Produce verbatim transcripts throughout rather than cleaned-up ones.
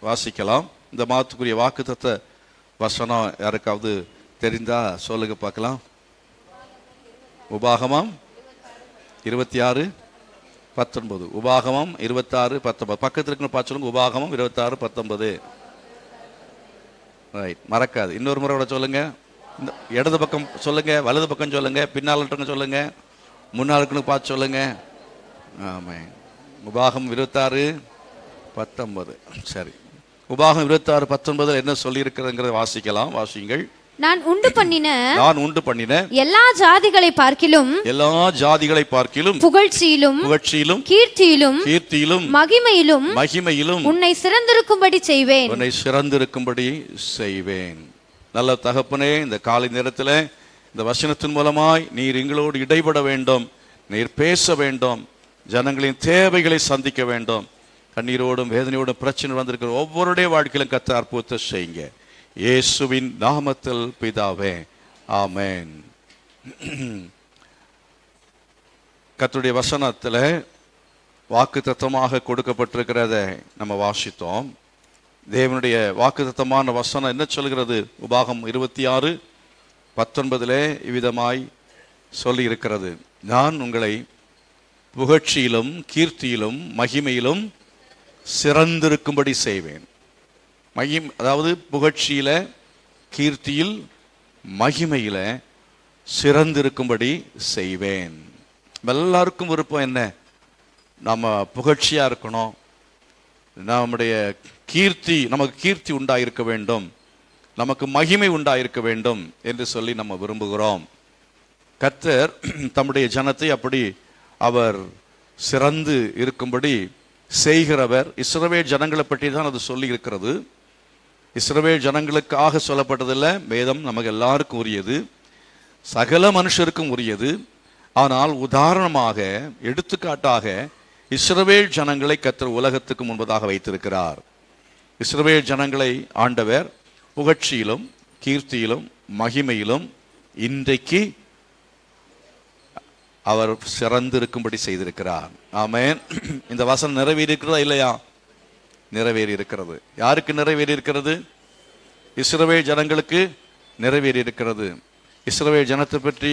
வாசிக்கலாம். இந்த மாதத்துக்குரிய வாக்குத்தத்த வசனம் யாருக்காவது தெரிந்தா சொல்லுங்க பார்க்கலாம். உபாகமம் இருபத்தி ஆறு பத்தொன்பது. உபாகமம் இருபத்தி ஆறு பத்தொன்பது. பக்கத்தில் இருக்கிற பார்த்து சொல்லுங்க. உபாகமம் இருபத்தி ஆறு பத்தொன்பது. ரைட், மறக்காது. இன்னொரு முறை கூட சொல்லுங்க. இந்த இடது பக்கம் சொல்லுங்க, வலது பக்கம் சொல்லுங்க, பின்னால் இருக்கவங்க சொல்லுங்க, முன்னால் இருக்கணும் பார்த்து சொல்லுங்க. ஆமாம், உபாகம் இருபத்தாறு பத்தொன்பது. சரி, உபாகம் இருபத்தாறு பத்தொன்பதுல என்ன சொல்லி இருக்கிறதுங்கிறத வாசிக்கலாம். வாசிங்கள். நான் உண்டு பண்ணின நான் உண்டு பண்ணின எல்லா ஜாதிகளை பார்க்கிலும் எல்லா ஜாதிகளை பார்க்கிலும் புகழ்ச்சியிலும் புகழ்ச்சியிலும் கீர்த்தியிலும் கீர்த்தியிலும் மகிமையிலும் மகிமையிலும் உன்னை சிறந்திருக்கும்படி செய்வேன் உன்னை சிறந்திருக்கும்படி செய்வேன். நல்ல தகப்பனே, இந்த காலை நேரத்தில் இந்த வசனத்தின் மூலமாய் நீர் எங்களோடு இடைபட வேண்டும், நீர் பேச வேண்டும், ஜனங்களின் தேவைகளை சந்திக்க வேண்டும். கண்ணீரோடும் வேதனையோடும் பிரச்சனை வந்திருக்கிற ஒவ்வொருடைய வாழ்க்கையிலும் கர்த்தர் அற்புதத்தை செய்யுங்க. இயேசுவின் நாமத்தில் பிதாவே, ஆமென். கர்த்தருடைய வசனத்தில் வாக்குத்தத்தமாக கொடுக்கப்பட்டிருக்கிறத நம்ம வாசித்தோம். தேவனுடைய வாக்குத்தத்தமான வசனம் என்ன சொல்கிறது? உபாகம் இருபத்தி ஆறு பத்தொன்பதிலே இவ்விதமாய் சொல்லி இருக்கிறது. நான் உங்களை புகழ்ச்சியிலும் கீர்த்தியிலும் மகிமையிலும் சிறந்திருக்கும்படி செய்வேன். மகிம் அதாவது புகழ்ச்சியில கீர்த்தியில் மகிமையில சிறந்திருக்கும்படி செய்வேன். எல்லாருக்கும் விருப்பம் என்ன? நம்ம புகழ்ச்சியா இருக்கணும், நம்முடைய கீர்த்தி நமக்கு கீர்த்தி உண்டாயிருக்க வேண்டும், நமக்கு மகிமை உண்டாயிருக்க வேண்டும் என்று சொல்லி நம்ம விரும்புகிறோம். கர்த்தர் தம்முடைய ஜனத்தை அப்படி அவர் சிறந்து இருக்கும்படி செய்கிறவர். இஸ்ரவேல் ஜனங்களை பற்றி தான் அது சொல்லி இருக்கிறது. இஸ்ரவேல் ஜனங்களுக்காக சொல்லப்பட்டதில்லை, வேதம் நமக்கு எல்லாருக்கும் உரியது, சகல மனுஷருக்கும் உரியது. ஆனால் உதாரணமாக, எடுத்துக்காட்டாக இஸ்ரவேல் ஜனங்களை கர்த்தர் உலகத்துக்கு முன்பதாக வைத்திருக்கிறார். இஸ்ரவேல் ஜனங்களை ஆண்டவர் புகழ்ச்சியிலும் கீர்த்தியிலும் மகிமையிலும் இன்றைக்கு அவர் சிறந்திருக்கும்படி செய்திருக்கிறார். ஆமென். இந்த வசனம் நிறைவேறி இருக்கிறதா இல்லையா? நிறைவேறி இருக்கிறது. யாருக்கு நிறைவேறி இருக்கிறது? இஸ்ரவேல் ஜனங்களுக்கு நிறைவேறி இருக்கிறது. இஸ்ரவேல் ஜனத்தை பற்றி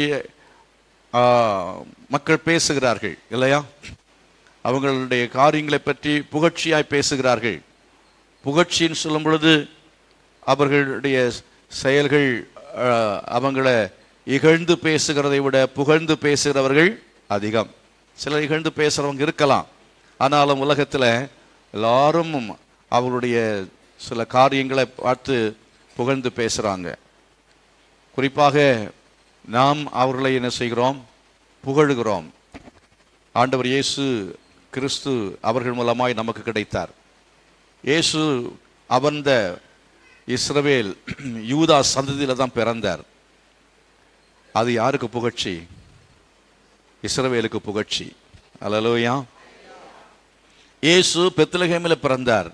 மக்கள் பேசுகிறார்கள் இல்லையா? அவங்களுடைய காரியங்களை பற்றி புகழ்ச்சியாய் பேசுகிறார்கள். புகழ்ச்சின்னு சொல்லும் பொழுது அவர்களுடைய செயல்கள் அவங்களை இகழ்ந்து பேசுகிறதை விட புகழ்ந்து பேசுகிறவர்கள் அதிகம். சிலர் இகழ்ந்து பேசுகிறவங்க இருக்கலாம், ஆனாலும் உலகத்தில் எல்லாரும் அவருடைய சில காரியங்களை பார்த்து புகழ்ந்து பேசுகிறாங்க. குறிப்பாக நாம் அவர்களை என்ன செய்கிறோம்? புகழுகிறோம். ஆண்டவர் இயேசு கிறிஸ்து அவர்கள் மூலமாய் நமக்கு கிடைத்தார். இயேசு அவந்த இஸ்ரவேல் யூதா சந்ததியில தான் பிறந்தார். அது யாருக்கு புகழ்ச்சி? இஸ்ரவேலுக்கு புகழ்ச்சி. அல்லேலூயா. இயேசு பெத்லகேமில் பிறந்தார்.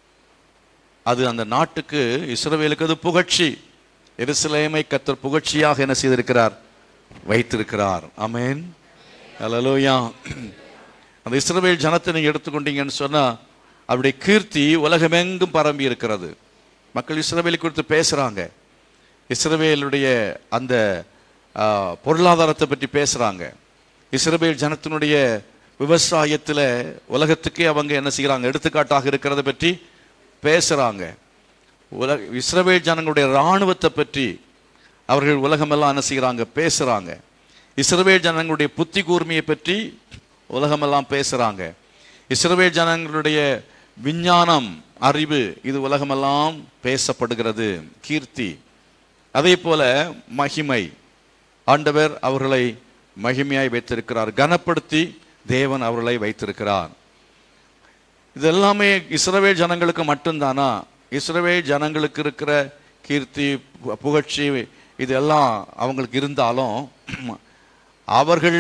அது அந்த நாட்டுக்கு, இஸ்ரவேலுக்கு அது புகழ்ச்சி. எருசலேமை கர்த்தர் புகழ்ச்சியாக என்ன செய்திருக்கிறார்? வைத்திருக்கிறார். ஆமென். அல்லேலூயா. அந்த இஸ்ரவேல் ஜனத்தை நீங்க எடுத்துக்கொண்டீங்கன்னு சொன்னா அவருடைய கீர்த்தி உலகமெங்கும் பரம்பி இருக்கிறது. மக்கள் இஸ்ரவேலை குறித்து பேசுறாங்க, இஸ்ரவேலுடைய அந்த பொருளாதாரத்தை பற்றி பேசுறாங்க, இஸ்ரவேல் ஜனத்தினுடைய விவசாயத்தில் உலகத்துக்கே அவங்க என்ன செய்கிறாங்க? எடுத்துக்காட்டாக இருக்கிறத பற்றி பேசுறாங்க. உலக இஸ்ரவேல் ஜனங்களுடைய இராணுவத்தை பற்றி அவர்கள் உலகமெல்லாம் என்ன செய்கிறாங்க? பேசுறாங்க. இஸ்ரவேல் ஜனங்களுடைய புத்தி கூர்மையை பற்றி உலகமெல்லாம் பேசுறாங்க. இஸ்ரவேல் ஜனங்களுடைய விஞ்ஞானம், அறிவு, இது உலகமெல்லாம் பேசப்படுகிறது. கீர்த்தி. அதே போல மகிமை. ஆண்டவர் அவர்களை மகிமையாய் வைத்திருக்கிறார். கனப்படுத்தி தேவன் அவர்களை வைத்திருக்கிறார். இதெல்லாமே இஸ்ரவேல் ஜனங்களுக்கு மட்டும்தானா? இஸ்ரவேல் ஜனங்களுக்கு இருக்கிற கீர்த்தி புகழ்ச்சி இதெல்லாம் அவங்களுக்கு இருந்தாலும் அவர்கள்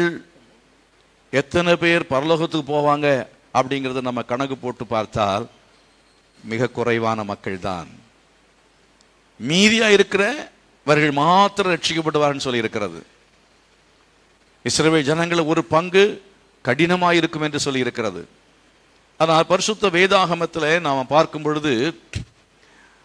எத்தனை பேர் பரலோகத்துக்கு போவாங்க அப்படிங்கிறத நம்ம கணக்கு போட்டு பார்த்தால் மிக குறைவான மக்கள் தான். மீதியா இருக்கிறவர்கள் மாத்திரம் ரட்சிக்கப்படுவார்னு சொல்லி இருக்கிறது. இஸ்ரவேல் ஜனங்கள் ஒரு பங்கு கடினமாக இருக்கும் என்று சொல்லி இருக்கிறது. ஆனால் பரிசுத்த வேதாகமத்தில் நாம் பார்க்கும் பொழுது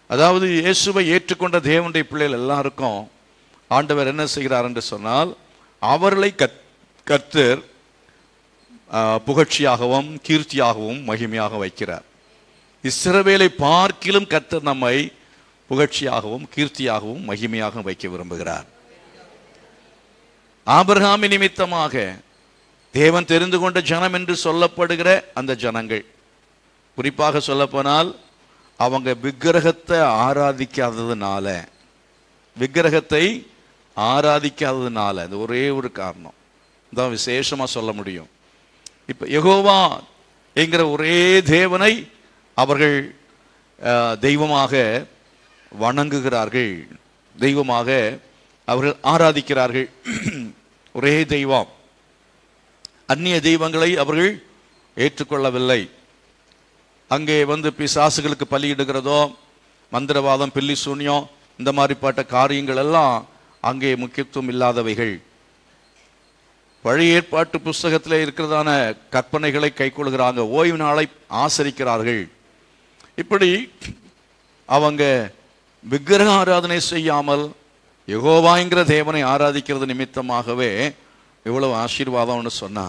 அதாவது இயேசுவை ஏற்றுக்கொண்ட தேவனுடைய பிள்ளைகள் எல்லாருக்கும் ஆண்டவர் என்ன செய்கிறார் என்று சொன்னால், அவர்களை கத் கர்த்தர் புகழ்ச்சியாகவும் கீர்த்தியாகவும் மகிமையாக வைக்கிறார். இஸ்ரவேலை பார்க்கிலும் கர்த்தர் நம்மை புகழ்ச்சியாகவும் கீர்த்தியாகவும் மகிமையாக வைக்க விரும்புகிறார். ஆபிரகாமின் நிமித்தமாக தேவன் தெரிந்து கொண்ட ஜனம் என்று சொல்லப்படுகிற அந்த ஜனங்கள், குறிப்பாக சொல்லப்போனால் அவங்க விக்கிரகத்தை ஆராதிக்காததுனால விக்கிரகத்தை ஆராதிக்காததுனால அது ஒரே ஒரு காரணம் தான் விசேஷமா சொல்ல முடியும். இப்ப யெகோவா என்கிற ஒரே தேவனை அவர்கள் தெய்வமாக வணங்குகிறார்கள், தெய்வமாக அவர்கள் ஆராதிக்கிறார்கள். ஒரே தெய்வம், அந்நிய தெய்வங்களை அவர்கள் ஏற்றுக்கொள்ளவில்லை. அங்கே வந்து பிசாசுகளுக்கு பலியிடுகிறதோ, மந்திரவாதம், பில்லி சூன்யம், இந்த மாதிரிப்பட்ட காரியங்கள் எல்லாம் அங்கே முக்கியத்துவம் இல்லாதவைகள். பழைய ஏற்பாட்டு புஸ்தகத்தில் இருக்கிறதான கற்பனைகளை கைக்கொள்கிறாங்க, ஓய்வு நாளை ஆசரிக்கிறார்கள். இப்படி அவங்க விக்கிரக ஆராதனை செய்யாமல் யெகோவாங்கிற தேவனை ஆராதிக்கிறது நிமித்தமாகவே இவ்வளவு ஆசீர்வாதம்னு சொன்னா,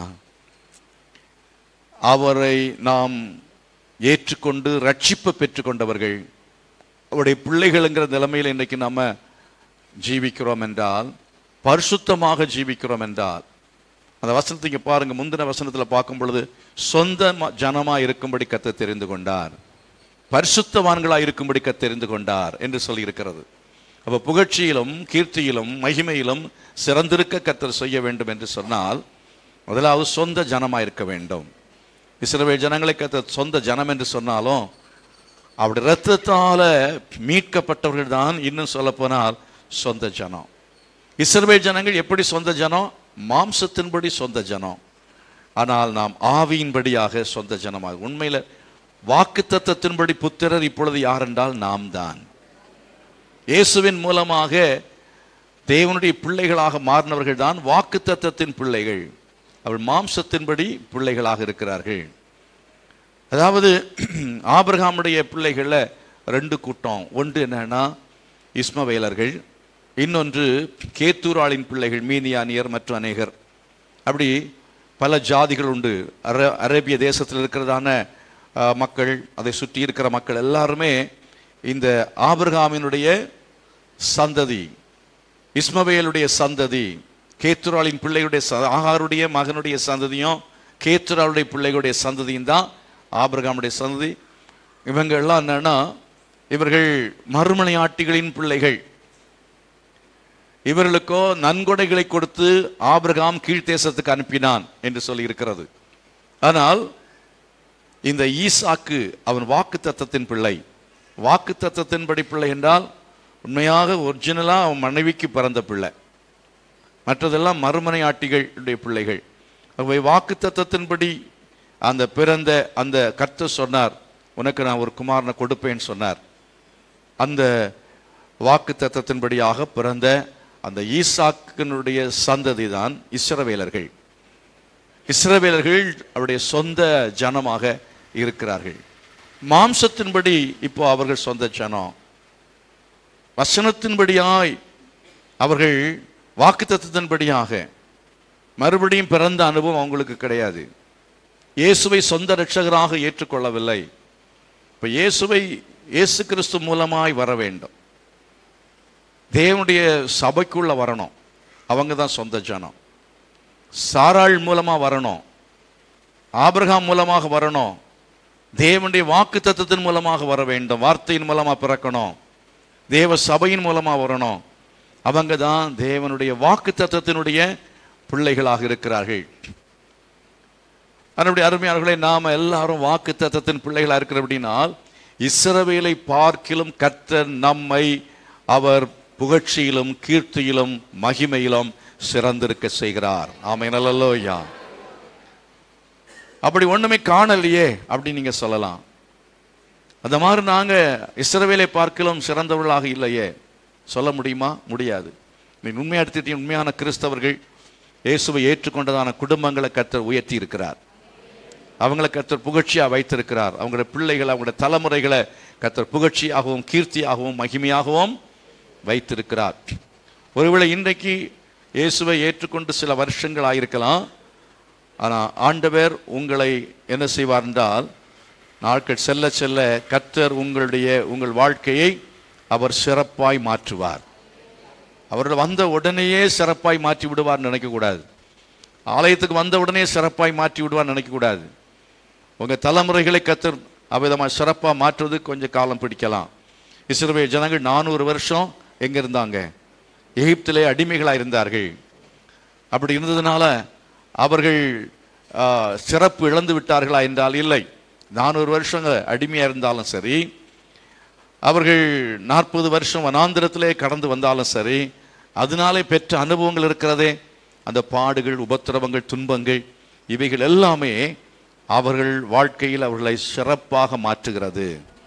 அவரை நாம் ஏற்றுக்கொண்டு ரட்சிப்பு பெற்றுக்கொண்டவர்கள், அவருடைய பிள்ளைகள்ங்கிற நிலைமையில் இன்றைக்கு நம்ம ஜீவிக்கிறோம் என்றால், பரிசுத்தமாக ஜீவிக்கிறோம் என்றால், அந்த வசனத்துக்கு பாருங்க, முந்தின வசனத்தில் பார்க்கும் பொழுது சொந்த ஜனமா இருக்கும்படி கர்த்தர் தெரிந்து கொண்டார், பரிசுத்தவான்களாக இருக்கும்படி கர்த்தர் தெரிந்து கொண்டார் என்று சொல்லி இருக்கிறது. அப்போ புகழ்ச்சியிலும் கீர்த்தியிலும் மகிமையிலும் சிறந்திருக்க கர்த்தர் செய்ய வேண்டும் என்று சொன்னால், முதலாவது சொந்த ஜனமாக இருக்க வேண்டும். இஸ்ரவேல் ஜனங்களை கர்த்தர் சொந்த ஜனம் என்று சொன்னாலும், அவருடைய இரத்தத்தால மீட்கப்பட்டவர்கள் தான் இன்னும் சொல்ல போனால் சொந்த ஜனம். இஸ்ரவேல் ஜனங்கள் எப்படி சொந்த ஜனம்? மாம்சத்தின்படி சொந்த ஜனம். ஆனால் நாம் ஆவியின்படியாக சொந்த ஜனமாக. உண்மையில வாக்குத்தத்தத்தின்படி புத்திரர் இப்பொழுது யார் என்றால் நாம் தான். இயேசுவின் மூலமாக தேவனுடைய பிள்ளைகளாக மாறினவர்கள் தான் வாக்குத்தத்தத்தின் பிள்ளைகள். அவள் மாம்சத்தின்படி பிள்ளைகளாக இருக்கிறார்கள். அதாவது ஆபிரகாமுடைய பிள்ளைகள்ல ரெண்டு கூட்டம். ஒன்று என்னன்னா இஸ்மவேலர்கள், இன்னொன்று கேத்தூராளின் பிள்ளைகள், மீதியானியர் மற்றும் அநேகர். அப்படி பல ஜாதிகள் உண்டு. அர அரேபிய தேசத்தில் இருக்கிறதான மக்கள், அதை சுற்றி இருக்கிற மக்கள் எல்லாருமே இந்த ஆபிரகாமினுடைய சந்ததி, இஸ்மவேலுடைய சந்ததி, கேத்துராளின் பிள்ளைகளுடைய ஆகாருடைய மகனுடைய சந்ததியும் கேத்துராளுடைய பிள்ளைகளுடைய சந்ததியும் தான் ஆபிரகாமுடைய சந்ததி. இவங்க எல்லாம் என்னன்னா, இவர்கள் மறுமனையாட்டிகளின் பிள்ளைகள். இவர்களுக்கோ நன்கொடைகளை கொடுத்து ஆபிரகாம் கீழ்த்தேசத்துக்கு அனுப்பினான் என்று சொல்லி இருக்கிறது. ஆனால் இந்த ஈசாக்கு அவன் வாக்கு தத்தத்தின் பிள்ளை. வாக்கு தத்தத்தின்படி பிள்ளை என்றால் உண்மையாக ஒரிஜினலா அவன் மனைவிக்கு பிறந்த பிள்ளை, மற்றதெல்லாம் மறுமனையாட்டிகளுடைய பிள்ளைகள். வாக்கு தத்தத்தின்படி அந்த பிறந்த அந்த கர்த்தர் சொன்னார், உனக்கு நான் ஒரு குமாரனை கொடுப்பேன்னு சொன்னார். அந்த வாக்கு தத்தத்தின்படியாக பிறந்த அந்த ஈசாக்கினுடைய சந்ததி தான் இஸ்ரவேலர்கள். இஸ்ரவேலர்கள் அவருடைய சொந்த ஜனமாக இருக்கிறார்கள். மாம்சத்தின்படி இப்போ அவர்கள் சொந்த ஜனம். வசனத்தின்படியாய் அவர்கள் வாக்குத்தத்தத்தின்படியாக மறுபடியும் பிறந்த அனுபவம் அவங்களுக்கு கிடையாது. இயேசுவை சொந்த இரட்சகராக ஏற்றுக்கொள்ளவில்லை. இப்போ இயேசுவை இயேசு கிறிஸ்து மூலமாய் வர வேண்டும், தேவனுடைய சபைக்குள்ள வரணும். அவங்க தான் சொந்த ஜனம். சாராள் மூலமா வரணும், ஆபிரகாம் மூலமாக வரணும், தேவனுடைய வாக்கு தத்தத்தின் மூலமாக வர வேண்டும், வார்த்தையின் மூலமா பிறக்கணும், தேவ சபையின் மூலமா வரணும். அவங்க தான் தேவனுடைய வாக்கு தத்தத்தினுடைய பிள்ளைகளாக இருக்கிறார்கள். அதனுடைய அருமையாளர்களை நாம எல்லாரும் வாக்கு தத்தத்தின் பிள்ளைகளா இருக்கிற அப்படின்னால், இஸ்ரவேலை பார்க்கிலும் கர்த்தர் நம்மை அவர் புகழ்ச்சியிலும் கீர்த்தியிலும் மகிமையிலும் சிறந்திருக்க செய்கிறார். ஆமென், அல்லேலூயா. அப்படி ஒண்ணுமே காணலையே அப்படின்னு நீங்க சொல்லலாம். அந்த மாதிரி நாங்க இஸ்ரவேலை பார்க்கிலும் சிறந்தவர்களாக இல்லையே சொல்ல முடியுமா? முடியாது. உண்மையா எடுத்துட்டு உண்மையான கிறிஸ்தவர்கள் இயேசுவை ஏற்றுக்கொண்டதான குடும்பங்களை கர்த்தர் உயர்த்தி இருக்கிறார். அவங்களை கர்த்தர் புகழ்ச்சியா வைத்திருக்கிறார். அவங்களுடைய பிள்ளைகளை, அவங்களுடைய தலைமுறைகளை கர்த்தர் புகழ்ச்சியாகவும் கீர்த்தியாகவும் மகிமையாகவும் வைத்திருக்கிறார். ஒருவேளை இன்றைக்கு இயேசுவை ஏற்றுக்கொண்டு சில வருஷங்கள் ஆயிருக்கலாம். ஆனால் ஆண்டவர் உங்களை என்ன செய்வார் என்றால், நாட்கள் செல்ல செல்ல கர்த்தர் உங்களுடைய உங்கள் வாழ்க்கையை அவர் சிறப்பாய் மாற்றுவார். அவர்கள் வந்த உடனேயே சிறப்பாய் மாற்றி விடுவார் நினைக்கக்கூடாது. ஆலயத்துக்கு வந்த உடனே சிறப்பாய் மாற்றி விடுவார் நினைக்கக்கூடாது. உங்கள் தலைமுறைகளை கர்த்தர் அவ்விதமாக சிறப்பாக மாற்றுவது கொஞ்சம் காலம் பிடிக்கலாம். இஸ்ரவேல் ஜனங்கள் நானூறு வருஷம் எங்கே இருந்தாங்க? எகிப்திலே அடிமைகளாக இருந்தார்கள். அப்படி இருந்ததுனால அவர்கள் சிறப்பு இழந்து விட்டார்களா என்றால் இல்லை. நானூறு வருஷங்க அடிமையாக இருந்தாலும் சரி, அவர்கள் நாற்பது வருஷம் வனாந்திரத்திலே கடந்து வந்தாலும் சரி, அதனாலே பெற்ற அனுபவங்கள் இருக்கிறதே, அந்த பாடுகள், உபத்திரவங்கள், துன்பங்கள், இவைகள் எல்லாமே அவர்கள் வாழ்க்கையில் அவர்களை சிறப்பாக மாற்றுகிறது.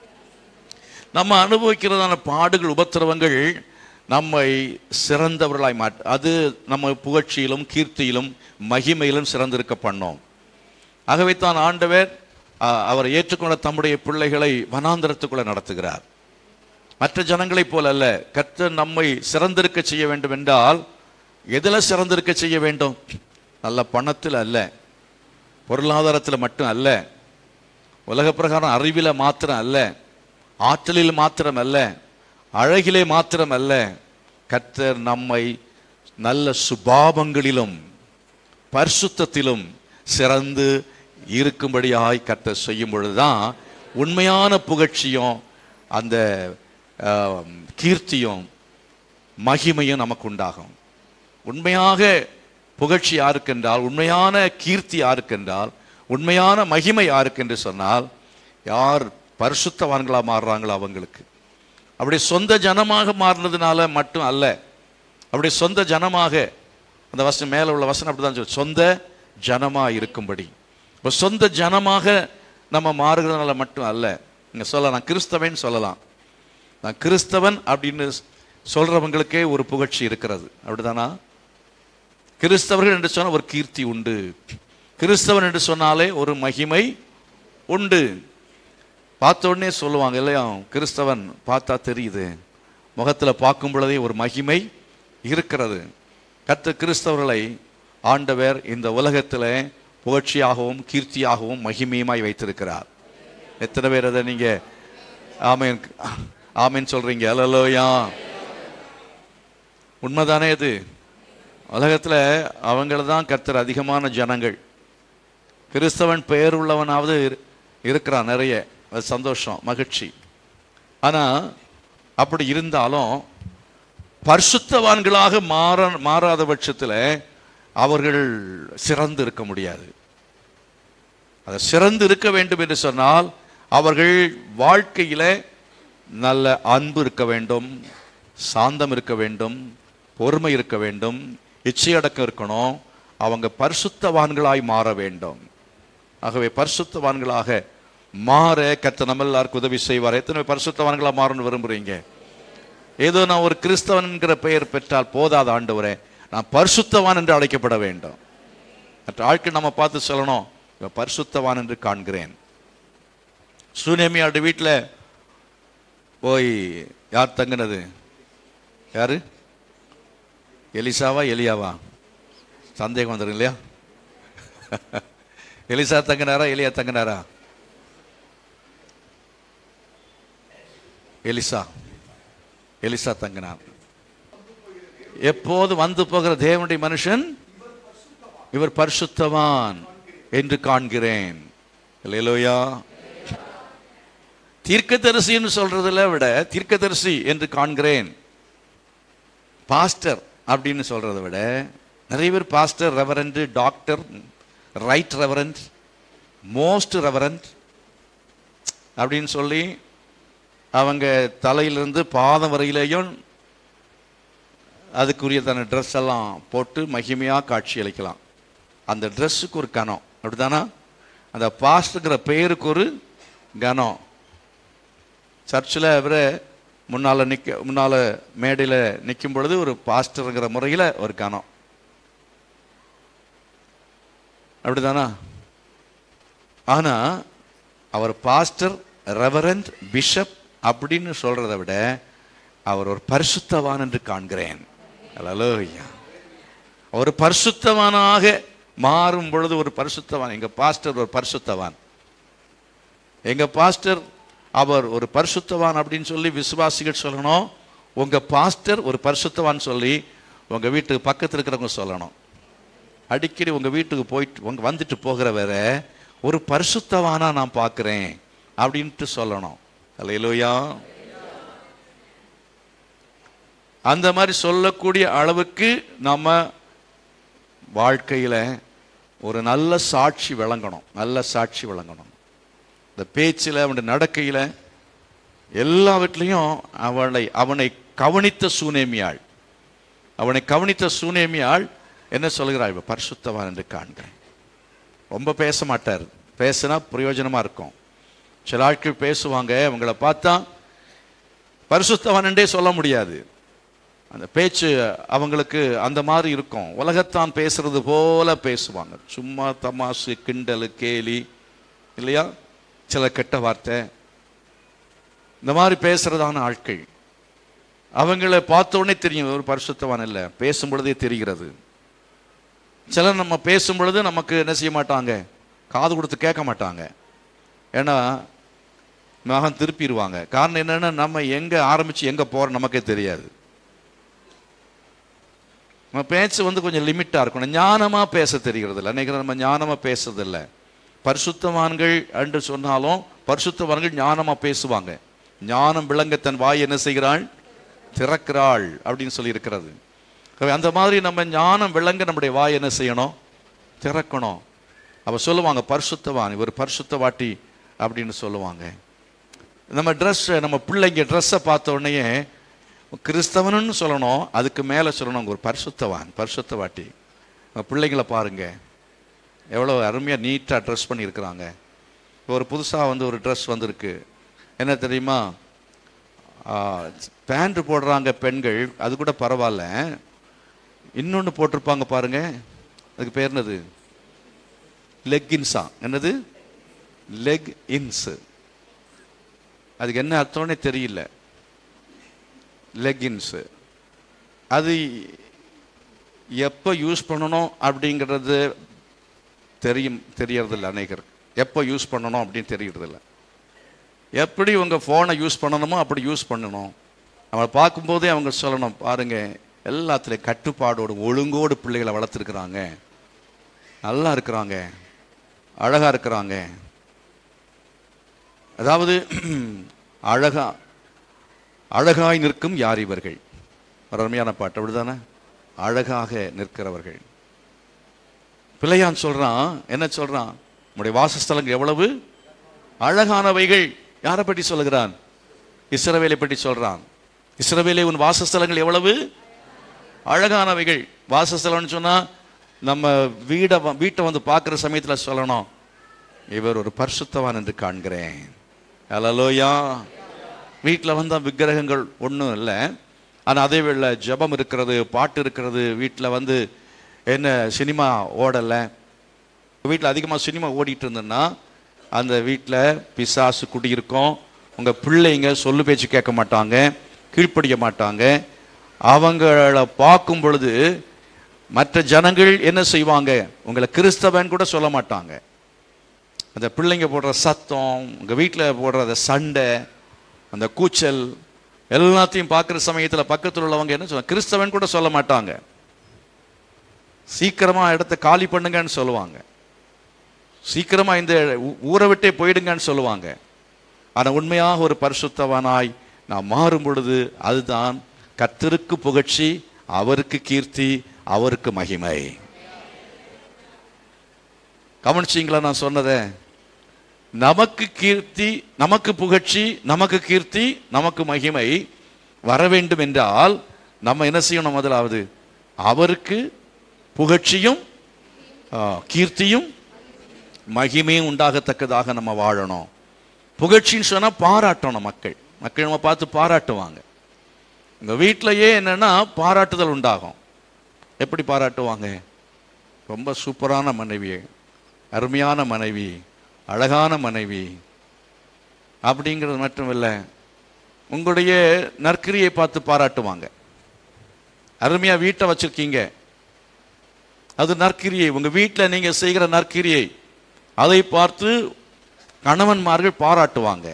நம்ம அனுபவிக்கிறதான பாடுகள், உபத்திரவங்கள் நம்மை சிறந்தவர்களாய் மாற்று. அது நம்ம புகழ்ச்சியிலும் கீர்த்தியிலும் மகிமையிலும் சிறந்திருக்க பண்ணோம். ஆகவே தான் ஆண்டவர் அவர் ஏற்றுக்கொண்ட தம்முடைய பிள்ளைகளை வனாந்திரத்துக்குள்ள நடத்துகிறார். மற்ற ஜனங்களைப் போல அல்ல. கர்த்தர் நம்மை சிறந்திருக்க செய்ய வேண்டும் என்றால் எதில் சிறந்திருக்க செய்ய வேண்டும்? நல்ல பணத்தில் அல்ல, பொருளாதாரத்தில் மட்டும் அல்ல, உலக பிரகாரம் அறிவில மாத்திரம் அல்ல, ஆற்றலில் மாத்திரம் அல்ல, அழகிலே மாத்திரம் அல்ல. கர்த்தர் நம்மை நல்ல சுபாவங்களிலும் பரிசுத்தத்திலும் சிறந்து இருக்கும்படியாய் கர்த்தர் செய்யும் பொழுதுதான் உண்மையான புகழ்ச்சியும் அந்த கீர்த்தியும் மகிமையும் நமக்கு உண்டாகும். உண்மையாக புகழ்ச்சி யாருக்கென்றால், உண்மையான கீர்த்தி யாருக்கென்றால், உண்மையான மகிமை யாருக்கு என்று சொன்னால், யார் பரிசுத்தவான்களா மாறுறாங்களோ அவங்களுக்கு. அப்படி சொந்த ஜனமாக மாறினதுனால மட்டும் அல்ல, அப்படி சொந்த ஜனமாக, அந்த வசனம் மேலே உள்ள வசனம் அப்படிதான் சொல்லு, சொந்த ஜனமா இருக்கும்படி. இப்போ சொந்த ஜனமாக நம்ம மாறுகிறதுனால மட்டும் அல்ல. நீங்க சொல்லலாம் நான் கிறிஸ்தவன் சொல்லலாம். நான் கிறிஸ்தவன் அப்படின்னு சொல்றவங்களுக்கே ஒரு புகழ்ச்சி இருக்கிறது, அப்படிதானா? கிறிஸ்தவர்கள் என்று சொன்னால் ஒரு கீர்த்தி உண்டு. கிறிஸ்தவன் என்று சொன்னாலே ஒரு மகிமை உண்டு. பார்த்த உடனே சொல்லுவாங்க இல்லையா, கிறிஸ்தவன் பார்த்தா தெரியுது, முகத்தில் பார்க்கும் பொழுதே ஒரு மகிமை இருக்கிறது. கர்த்தர் கிறிஸ்தவர்களை ஆண்டவர் இந்த உலகத்தில் புகழ்ச்சியாகவும் கீர்த்தியாகவும் மகிமையுமாய் வைத்திருக்கிறார். எத்தனை பேர் அதை நீங்க ஆமேன் ஆமேன் சொல்றீங்க? அல்லேலூயா. உண்மைதானே? இது உலகத்தில் அவங்கள தான் கர்த்தர் அதிகமான ஜனங்கள். கிறிஸ்தவன் பெயர் உள்ளவனாவது இருக்கிறான் நிறைய, அது சந்தோஷம், மகிழ்ச்சி. ஆனால் அப்படி இருந்தாலும் பரிசுத்தவான்களாக மாற மாறாத பட்சத்தில் அவர்கள் சிறந்து இருக்க முடியாது. அதை சிறந்து இருக்க வேண்டும் என்று சொன்னால் அவர்கள் வாழ்க்கையில் நல்ல அன்பு இருக்க வேண்டும், சாந்தம் இருக்க வேண்டும், பொறுமை இருக்க வேண்டும், இச்சையடக்கம் இருக்கணும். அவங்க பரிசுத்தவான்களாய் மாற வேண்டும். ஆகவே பரிசுத்தவான்களாக மாற கர்த்தர் நம்ம எல்லாருக்கும் உதவி செய்வார். எத்தனை பரிசுத்தவான்களாக மாறணும்னு விரும்புறீங்க? ஏதோ நான் ஒரு கிறிஸ்தவன் என்கிற பெயர் பெற்றால் போதாத ஆண்டவரே, நான் பரிசுத்தவான் என்று அழைக்கப்பட வேண்டும். மற்ற ஆட்கள் நம்ம பார்த்து சொல்லணும், பரிசுத்தவான் என்று காண்கிறேன். சூனேமியாருடைய வீட்டில் போய் யார் தங்கினது? யாரு? எலிசாவா எலியாவா? சந்தேகம் வந்துடும் இல்லையா? எலிசா தங்கினாரா எலியா தங்கினாரா? எலிசா எலிசா தங்கினார். எப்போது வந்து போகிற தேவனுடைய மனுஷன் இவர் பரிசுத்தவான் என்று காண்கிறேன். அல்லேலூயா. தீர்க்கதரிசின்னு சொல்றதுல விட தீர்க்கதரிசி என்று காண்கிறேன், பாஸ்டர் அப்படின்னு சொல்றதை விட நிறைய பேர் pastor, reverend, doctor, right reverend, most reverend அப்படின்னு சொல்லி அவங்க தலையிலிருந்து பாதம் வரையிலேயும் அதுக்குரிய தன்னை ட்ரெஸ் எல்லாம் போட்டு மகிமையாக காட்சி அளிக்கலாம். அந்த ட்ரெஸ்ஸுக்கு ஒரு கனம், அப்படித்தானா? அந்த பாஸ்டருங்கிற பெயருக்கு ஒரு கனம். சர்ச்சில் அவரை முன்னால் நிற்க முன்னால் மேடையில் நிற்கும் பொழுது ஒரு பாஸ்டருங்கிற முறையில் ஒரு கனம், அப்படிதானா? ஆனா அவர் பாஸ்டர், ரெவரண்ட், பிஷப் அப்படின்னு சொல்றதை விட அவர் ஒரு பரிசுத்தவான் என்று காண்கிறேன். அல்லேலூயா. ஒரு பரிசுத்தவானாக மாறும் பொழுது ஒரு பரிசுத்தவான். எங்க பாஸ்டர் ஒரு பரிசுத்தவான். எங்க பாஸ்டர் அவர் ஒரு பரிசுத்தவான் அப்படின்னு சொல்லி விசுவாசிகள் சொல்லணும். உங்க பாஸ்டர் ஒரு பரிசுத்தவான் சொல்லி உங்க வீட்டுக்கு பக்கத்தில் இருக்கிறவங்க சொல்லணும். அடிக்கடி உங்க வீட்டுக்கு போயிட்டு உங்க வந்துட்டு போகிற வேற ஒரு பரிசுத்தவானா நான் பார்க்கிறேன் அப்படின்ட்டு சொல்லணும். அல்லேலூயா. அந்த மாதிரி சொல்லக்கூடிய அளவுக்கு நம்ம வாழ்க்கையில ஒரு நல்ல சாட்சி விளங்கணும். நல்ல சாட்சி விளங்கணும். இந்த பேச்சில், அவனுடைய நடக்கையில, எல்லாவற்றிலையும் அவளை அவனை கவனித்த சூனேமியாள் அவனை கவனித்த சூனேமியாள் என்ன சொல்கிறாள்? பரிசுத்தவான் என்று காண்கிறேன். ரொம்ப பேச மாட்டார். பேசினா பிரயோஜனமா இருக்கும். சில ஆட்கள் பேசுவாங்க, அவங்களை பார்த்தா பரிசுத்தவான் என்றே சொல்ல முடியாது. அந்த பேச்சு அவங்களுக்கு அந்த மாதிரி இருக்கும். உலகத்தான் பேசுறது போல பேசுவாங்க. சும்மா தமாசு, கிண்டல், கேலி, இல்லையா, சில கெட்ட வார்த்தை, இந்த மாதிரி பேசுறதான ஆட்கள். அவங்கள பார்த்த உடனே தெரியும் ஒரு பரிசுத்தவான் இல்லை. பேசும் பொழுதே தெரிகிறது. சிலர் நம்ம பேசும் பொழுது நமக்கு என்ன செய்ய மாட்டாங்க, காது கொடுத்து கேட்க மாட்டாங்க. ஏன்னா மகன் திருப்பிடுவாங்க. காரணம் என்னன்னா, நம்ம எங்க ஆரம்பிச்சு எங்க போறோம் நமக்கே தெரியாது. நம்ம பேச்சு வந்து கொஞ்சம் லிமிட்டா இருக்கணும். ஞானமா பேச தெரிகிறது இல்லை. அன்னைக்கு நம்ம ஞானமா பேசுறதில்லை. பரிசுத்தவான்கள் என்று சொன்னாலும் பரிசுத்தவான்கள் ஞானமா பேசுவாங்க. ஞானம் விளங்க தன் வாய் என்ன செய்கிறாள்? திறக்கிறாள் அப்படின்னு சொல்லி இருக்கிறது. அந்த மாதிரி நம்ம ஞானம் விளங்க நம்முடைய வாய் என்ன செய்யணும்? திறக்கணும். அவ சொல்லுவாங்க பரிசுத்தவான், இவர் பரிசுத்தவாட்டி அப்படின்னு சொல்லுவாங்க. நம்ம ட்ரெஸ், நம்ம பிள்ளைங்க ட்ரெஸ்ஸை பார்த்த உடனே கிறிஸ்தவனுன்னு சொல்லணும், அதுக்கு மேலே சொல்லணும் ஒரு பரிசுத்தவான், பரிசுத்தவாட்டி. பிள்ளைங்களை பாருங்க, எவ்வளோ அருமையாக நீட்டாக ட்ரெஸ் பண்ணியிருக்கிறாங்க. இப்போ ஒரு புதுசாக வந்து ஒரு ட்ரெஸ் வந்திருக்கு. என்ன தெரியுமா? பேண்ட் போடுறாங்க பெண்கள், அது கூட பரவாயில்ல. இன்னொன்று போட்டிருப்பாங்க பாருங்க, அதுக்கு பேர் என்னது? லெக்கின்ஸா? என்னது? லெக் இன்ஸ். அதுக்கு என்ன அர்த்தம்னே தெரியல. லெக்கின்ஸு அது எப்போ யூஸ் பண்ணணும் அப்படிங்கிறது தெரியும் தெரியறதில்ல அநேகர். எப்போ யூஸ் பண்ணணும் அப்படின்னு தெரியறதில்ல. எப்படி உங்கள் ஃபோனை யூஸ் பண்ணணுமோ அப்படி யூஸ் பண்ணணும். அவளை பார்க்கும்போதே அவங்க சொல்லணும், பாருங்க எல்லாத்துலேயும் கட்டுப்பாடோடு ஒழுங்கோடு பிள்ளைகளை வளர்த்துருக்குறாங்க, நல்லா இருக்கிறாங்க, அழகா இருக்கிறாங்க. அதாவது அழகா அழகாய் நிற்கும் யார் இவர்கள். ஒரு அருமையான பாட்டு, அப்படிதானே? அழகாக நிற்கிறவர்கள். பிள்ளையான் சொல்றான், என்ன சொல்றான்? நம்முடைய வாசஸ்தலங்கள் எவ்வளவு அழகானவைகள். யாரை பற்றி சொல்லுகிறான்? இஸ்ரவேலை பற்றி சொல்றான். இஸ்ரவேலே உன் வாசஸ்தலங்கள் எவ்வளவு அழகானவைகள். வாசஸ்தலம்னு சொன்னா நம்ம வீட வீட்டை வந்து பார்க்குற சமயத்தில் சொல்லணும், இவர் ஒரு பரிசுத்தவான் என்று காண்கிறேன். அல்லேலூயா. வீட்டில் வந்தால் விக்கிரகங்கள் ஒன்றும் இல்லை, ஆனால் அதே வேளை ஜெபம் இருக்கிறது, பாட்டு இருக்கிறது. வீட்டில் வந்து என்ன சினிமா ஓடலை. வீட்டில் அதிகமாக சினிமா ஓடிட்டு இருந்ததுன்னா அந்த வீட்டில் பிசாசு குடியிருக்கும். உங்கள் பிள்ளைங்க சொல்லு பேச்சு கேட்க மாட்டாங்க, கீழ்ப்படிய மாட்டாங்க. அவங்கள பார்க்கும் பொழுது மற்ற ஜனங்கள் என்ன செய்வாங்க? உங்களை கிறிஸ்தவன் கூட சொல்ல மாட்டாங்க. அந்த பிள்ளைங்க போடுற சத்தம், உங்கள் வீட்டில் போடுற அந்த சண்டை, அந்த கூச்சல் எல்லாத்தையும் பார்க்குற சமயத்தில் பக்கத்தில் உள்ளவங்க என்ன சொல்லுவாங்க? கிறிஸ்தவன் கூட சொல்ல மாட்டாங்க. சீக்கிரமாக இடத்த காலி பண்ணுங்கன்னு சொல்லுவாங்க. சீக்கிரமாக இந்த ஊரை விட்டே போயிடுங்கன்னு சொல்லுவாங்க. ஆனால் உண்மையாக ஒரு பரிசுத்தவானாய் நான் மாறும் பொழுது அதுதான் கர்த்தருக்கு புகழ்ச்சி, அவருக்கு கீர்த்தி, அவருக்கு மகிமை. கவனிச்சிங்களா நான் சொன்னதை? நமக்கு கீர்த்தி, நமக்கு புகழ்ச்சி, நமக்கு கீர்த்தி, நமக்கு மகிமை வர வேண்டும் என்றால் நம்ம என்ன செய்யணும்? முதலாவது அவருக்கு புகழ்ச்சியும் கீர்த்தியும் மகிமையும் உண்டாகத்தக்கதாக நம்ம வாழணும். புகழ்ச்சின்னு சொன்னால் பாராட்டணும். மக்கள் மக்கள் நம்ம பார்த்து பாராட்டுவாங்க. எங்கள் வீட்டிலையே என்னன்னா பாராட்டுதல் உண்டாகும். எப்படி பாராட்டுவாங்க? ரொம்ப சூப்பரான மனைவி, அருமையான மனைவி, அழகான மனைவி அப்படிங்கிறது மட்டும் இல்லை, உங்களுடைய நற்கிரியை பார்த்து பாராட்டுவாங்க. அருமையா வீட்டை வச்சிருக்கீங்க, அது நற்கிரியை, உங்க வீட்டில் நீங்க செய்கிற நற்கிரியை அதை பார்த்து கணவன்மார்கள் பாராட்டுவாங்க.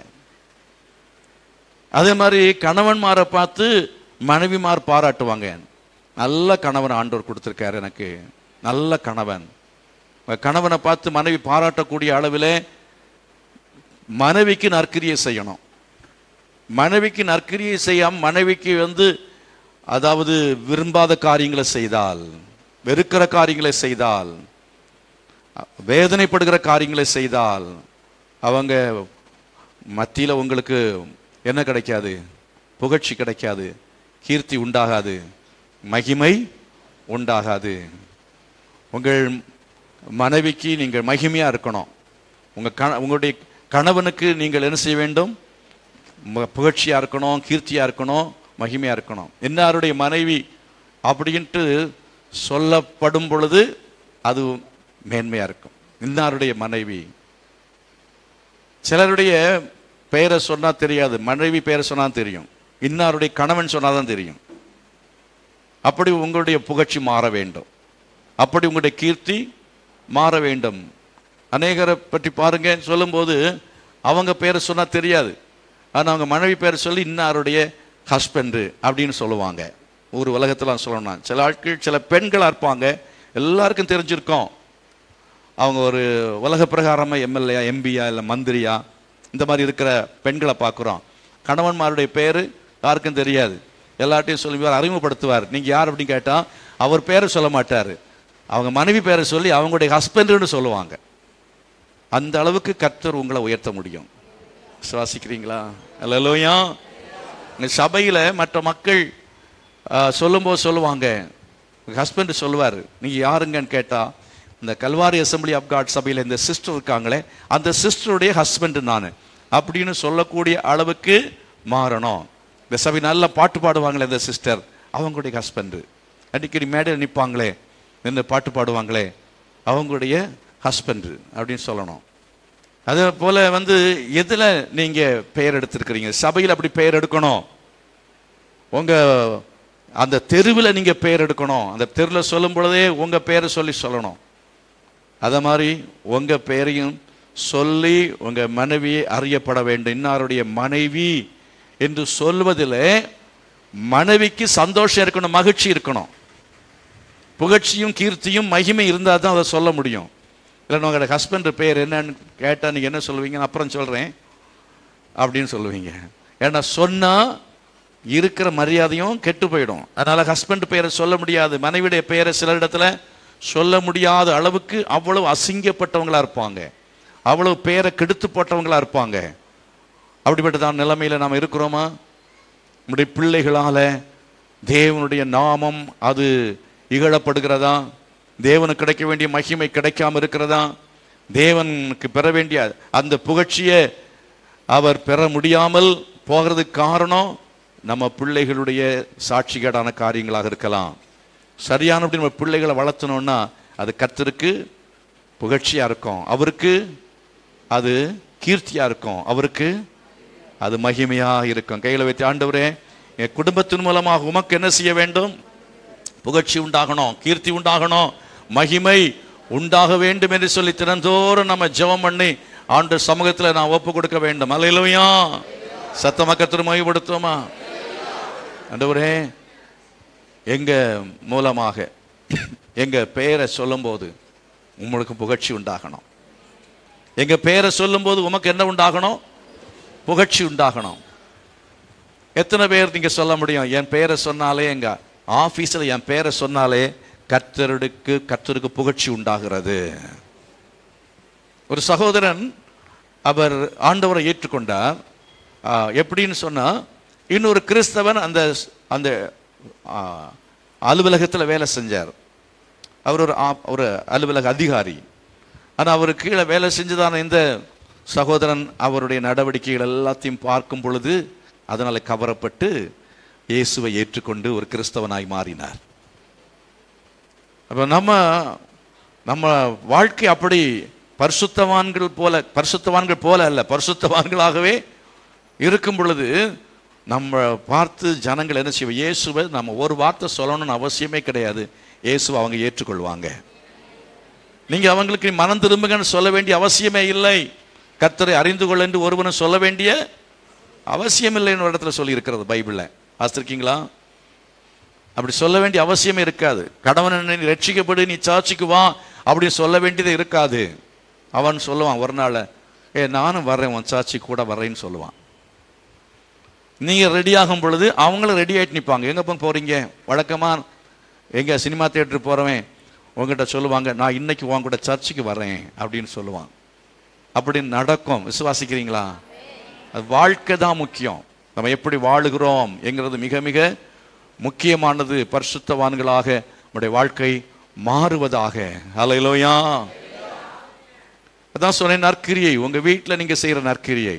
அதே மாதிரி கணவன்மாரை பார்த்து மனைவிமார் பாராட்டுவாங்க. நல்ல கணவன் ஆண்டவர் கொடுத்துருக்காரு எனக்கு, நல்ல கணவன். கணவனை பார்த்து மனைவி பாராட்டக்கூடிய அளவில் மனைவிக்கு நற்கிரியை செய்யணும். மனைவிக்கு நற்கிரியை செய்யாம மனைவிக்கு வந்து அதாவது விரும்பாத காரியங்களை செய்தால், வெறுக்கிற காரியங்களை செய்தால், வேதனைப்படுகிற காரியங்களை செய்தால், அவங்க மத்தியில் உங்களுக்கு என்ன கிடைக்காது? புகழ்ச்சி கிடைக்காது, கீர்த்தி உண்டாகாது, மகிமை உண்டாகாது. உங்கள் மனைவிக்கு நீங்கள் மகிமையா இருக்கணும். உங்க கண உங்களுடைய கணவனுக்கு நீங்கள் என்ன செய்ய வேண்டும்? புகழ்ச்சியா இருக்கணும், கீர்த்தியா இருக்கணும், மகிமையா இருக்கணும். இன்னாருடைய மனைவி அப்படின்ட்டு சொல்லப்படும் பொழுது அது மேன்மையா இருக்கும். இன்னாருடைய மனைவி. சிலருடைய பெயரை சொன்னா தெரியாது, மனைவி பெயரை சொன்னா தெரியும். இன்னாருடைய கணவன் சொன்னாதான் தெரியும். அப்படி உங்களுடைய புகழ்ச்சி மாற வேண்டும், அப்படி உங்களுடைய கீர்த்தி மாற வேண்டும். அநேகரை பற்றி பாருங்க, சொல்லும்போது அவங்க பேரை சொன்னா தெரியாது, ஆனால் அவங்க மனைவி பேரை சொல்லி இன்னாருடைய ஹஸ்பண்டு அப்படின்னு சொல்லுவாங்க. ஒரு உலகத்தில் சொல்லணும். சில ஆட்கள் சில பெண்களாக இருப்பாங்க, எல்லாருக்கும் தெரிஞ்சிருக்கோம் அவங்க ஒரு உலக பிரகாரமாக எம்எல்ஏயா எம்பியா இல்லை மந்திரியா இந்த மாதிரி இருக்கிற பெண்களை பார்க்குறோம். கணவன்மாருடைய பேர் யாருக்கும் தெரியாது, எல்லாட்டையும் சொல்லுவார், அறிமுகப்படுத்துவார். நீங்கள் யார் அப்படின்னு கேட்டால் அவர் பேரை சொல்ல மாட்டார், அவங்க மனைவி பேரை சொல்லி அவங்களுடைய ஹஸ்பண்டுன்னு சொல்லுவாங்க. அந்த அளவுக்கு கர்த்தர் உங்களை உயர்த்த முடியும். சுவாசிக்கிறீங்களா? அல்லேலூயா. சபையில் மற்ற மக்கள் சொல்லும்போது சொல்லுவாங்க, ஹஸ்பண்ட் சொல்லுவார், நீங்கள் யாருங்கன்னு கேட்டால் இந்த கல்வாரி அசம்பிளி ஆஃப் காட் சபையில் இந்த சிஸ்டர் இருக்காங்களே அந்த சிஸ்டருடைய ஹஸ்பண்டு நான் அப்படின்னு சொல்லக்கூடிய அளவுக்கு மாறணும். இந்த சபை நல்லா பாட்டு பாடுவாங்களே இந்த சிஸ்டர், அவங்களுடைய ஹஸ்பண்டு. அடிக்கடி மேடையில் நிற்பாங்களே, நின்று பாட்டு பாடுவாங்களே, அவங்களுடைய ஹஸ்பண்டு அப்படின்னு சொல்லணும். அதே போல் வந்து எதில் நீங்கள் பெயர் எடுத்திருக்கிறீங்க? சபையில் அப்படி பெயர் எடுக்கணும். உங்கள் அந்த தெருவில் நீங்கள் பெயர் எடுக்கணும். அந்த தெருவில் சொல்லும் பொழுதே உங்கள் பெயரை சொல்லி சொல்லணும். அதை மாதிரி உங்கள் பெயரையும் சொல்லி உங்கள் மனைவியை அறியப்பட வேண்டும். இன்னாருடைய மனைவி என்று சொல்வதில் மனைவிக்கு சந்தோஷம் இருக்கணும், மகிழ்ச்சி இருக்கணும். புகழ்ச்சியும் கீர்த்தியும் மகிமை இருந்தால் தான் அதை சொல்ல முடியும். இல்லை உங்களோட ஹஸ்பண்ட் பெயர் என்னன்னு கேட்டால் நீங்கள் என்ன சொல்லுவீங்க? அப்புறம் சொல்கிறேன் அப்படின்னு சொல்லுவீங்க. ஏன்னா சொன்னால் இருக்கிற மரியாதையும் கெட்டு போயிடும். அதனால் ஹஸ்பண்ட் பெயரை சொல்ல முடியாது, மனைவியுடைய பெயரை சில இடத்துல சொல்ல முடியாத அளவுக்கு அவ்வளவு அசிங்கப்பட்டவங்களா இருப்பாங்க, அவ்வளவு பெயரை கெடுத்து போட்டவங்களா இருப்பாங்க. அப்படிப்பட்டதான் நிலைமையில் நாம் இருக்கிறோமா? நம்முடைய பிள்ளைகளால் தேவனுடைய நாமம் அது இகழப்படுகிறதா? தேவனுக்கு கிடைக்க வேண்டிய மகிமை கிடைக்காம இருக்கிறதா? தேவனுக்கு பெற வேண்டிய அந்த புகழ்ச்சியை அவர் பெற முடியாமல் போகிறதுக்கு காரணம் நம்ம பிள்ளைகளுடைய சாட்சிகேடான காரியங்களாக இருக்கலாம். சரியானபடி நம்ம பிள்ளைகளை வளர்த்தணும்னா அது கர்த்தருக்கு புகழ்ச்சியா இருக்கும், அவருக்கு அது கீர்த்தியா இருக்கும், அவருக்கு அது மகிமையா இருக்கும். கையில் வைத்து, ஆண்டவரே என் குடும்பத்தின் மூலமாக உமக்கு என்ன செய்ய வேண்டும்? புகழ்ச்சி உண்டாகணும், கீர்த்தி உண்டாகணும், மகிமை உண்டாக வேண்டும் என்று சொல்லி தினந்தோறும் நம்ம ஜெபம் பண்ணி ஆண்டவர் சமூகத்தில் நான் ஒப்பு கொடுக்க வேண்டும். அல்லேலூயா. சத்தமா கர்த்தரை மகிமைப்படுத்துவோமா? ஆண்டவரே எங்க மூலமாக எங்க பெயரை சொல்லும் போது உங்களுக்கு புகழ்ச்சி உண்டாகணும். எங்க பெயரை சொல்லும் போது உமக்கு என்ன உண்டாகணும்? புகழ்ச்சி உண்டாகணும். எத்தனை பேர் நீங்க சொல்ல முடியும்? என் பெயரை சொன்னாலே, எங்க ஆபீஸில் என் பெயரை சொன்னாலே கர்த்தருக்கு கர்த்தருக்கு புகழ்ச்சி உண்டாகிறது. ஒரு சகோதரன் அவர் ஆண்டவரை ஏற்றுக்கொண்டார். எப்படின்னு சொன்னா, இன்னொரு கிறிஸ்தவன் அந்த அந்த அலுவலகத்தில் வேலை செஞ்சார். அவர் ஒரு ஒரு அலுவலக அதிகாரி. ஆனால் அவர் கீழே வேலை செஞ்சுதான இந்த சகோதரன் அவருடைய நடவடிக்கைகள் எல்லாத்தையும் பார்க்கும் பொழுது அதனால் கவரப்பட்டு இயேசுவை ஏற்றுக்கொண்டு ஒரு கிறிஸ்தவனாய் மாறினார். அப்போ நம்ம நம்ம வாழ்க்கை அப்படி பரிசுத்தவான்கள் போல, பரிசுத்தவான்கள் போல அல்ல, பரிசுத்தவான்களாகவே இருக்கும் பொழுது நம்ம பார்த்து ஜனங்கள் என்ன செய்வோம்? இயேசுவை நம்ம ஒரு வார்த்தை சொல்லணும்னு அவசியமே கிடையாது. இயேசுவை அவங்க ஏற்றுக்கொள்வாங்க. நீங்க அவங்களுக்கு மனம் திரும்புங்கன்னு சொல்ல வேண்டிய அவசியமே இல்லை. கர்த்தரை அறிந்து கொள்ள என்று ஒருவனும் சொல்ல வேண்டிய அவசியம் இல்லைன்னு ஒரு இடத்துல சொல்லி இருக்கிறது பைபிள்ல. வாசிச்சிருக்கீங்களா? அப்படி சொல்ல வேண்டிய அவசியமே இருக்காது. கடவனை நீ ரட்சிக்கப்படு, நீ சாட்சிக்கு வா அப்படின்னு சொல்ல வேண்டியது இருக்காது. அவன் சொல்லுவான் ஒரு நாள், ஏ நானும் வர்றேன், உன் சாட்சி கூட வர்றேன்னு சொல்லுவான். நீங்க ரெடி ஆகும் பொழுது அவங்களும் ரெடி ஆகிட்டு நிற்பாங்க. எங்க போங்க போறீங்க? வழக்கமா எங்க சினிமா தியேட்டர் போறவன் உங்ககிட்ட சொல்லுவாங்க, நான் இன்னைக்கு உன் கூட சர்ச்சுக்கு வர்றேன் அப்படின்னு சொல்லுவான். அப்படி நடக்கும். விசுவாசிக்கிறீங்களா? அது வாழ்க்கை தான் முக்கியம். நம்ம எப்படி வாழுகிறோம் என்கிறது மிக மிக முக்கியமானது. பரிசுத்தவான்களாக நம்முடைய வாழ்க்கை மாறுவதாக. ஹல்லேலூயா. அதான் சொன்னேன், நற்கிரியை. உங்க வீட்டில் நீங்க செய்யற நற்கிரியை,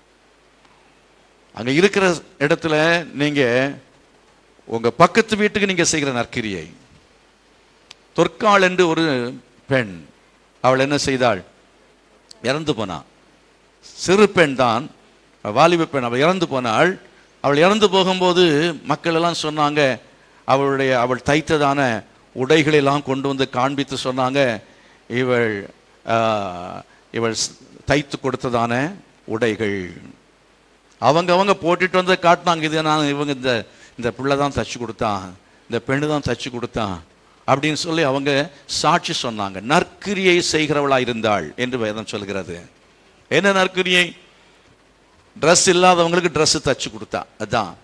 அங்க இருக்கிற இடத்துல நீங்க உங்க பக்கத்து வீட்டுக்கு நீங்க செய்கிற நற்கிரியை. தொற்காள் என்று ஒரு பெண், அவள் என்ன செய்தாள்? இறந்து போனாள். சிறு பெண் தான், வாலிப பெண். அவள் இறந்து போனாள். அவள் இறந்து போகும்போது மக்கள் எல்லாம் சொன்னாங்க, அவளுடைய அவள் தைத்ததான உடைகளெல்லாம் கொண்டு வந்து காண்பித்து சொன்னாங்க, இவள் இவள் தைத்து கொடுத்ததான உடைகள். அவங்க அவங்க போட்டுட்டு வந்து காட்டினாங்க, இது நான் இவங்க இந்த இந்த பிள்ளை தான் தச்சு கொடுத்தான், இந்த பெண்ணு தான் தச்சு கொடுத்தான் அப்படின்னு சொல்லி அவங்க சாட்சி சொன்னாங்க. நற்கிரியை செய்கிறவளா இருந்தாள் என்று வேதம் சொல்கிறது. என்ன நற்கிரியை? ட்ரெஸ் இல்லாதவங்களுக்கு ட்ரெஸ் தச்சு கொடுத்தா. அதான்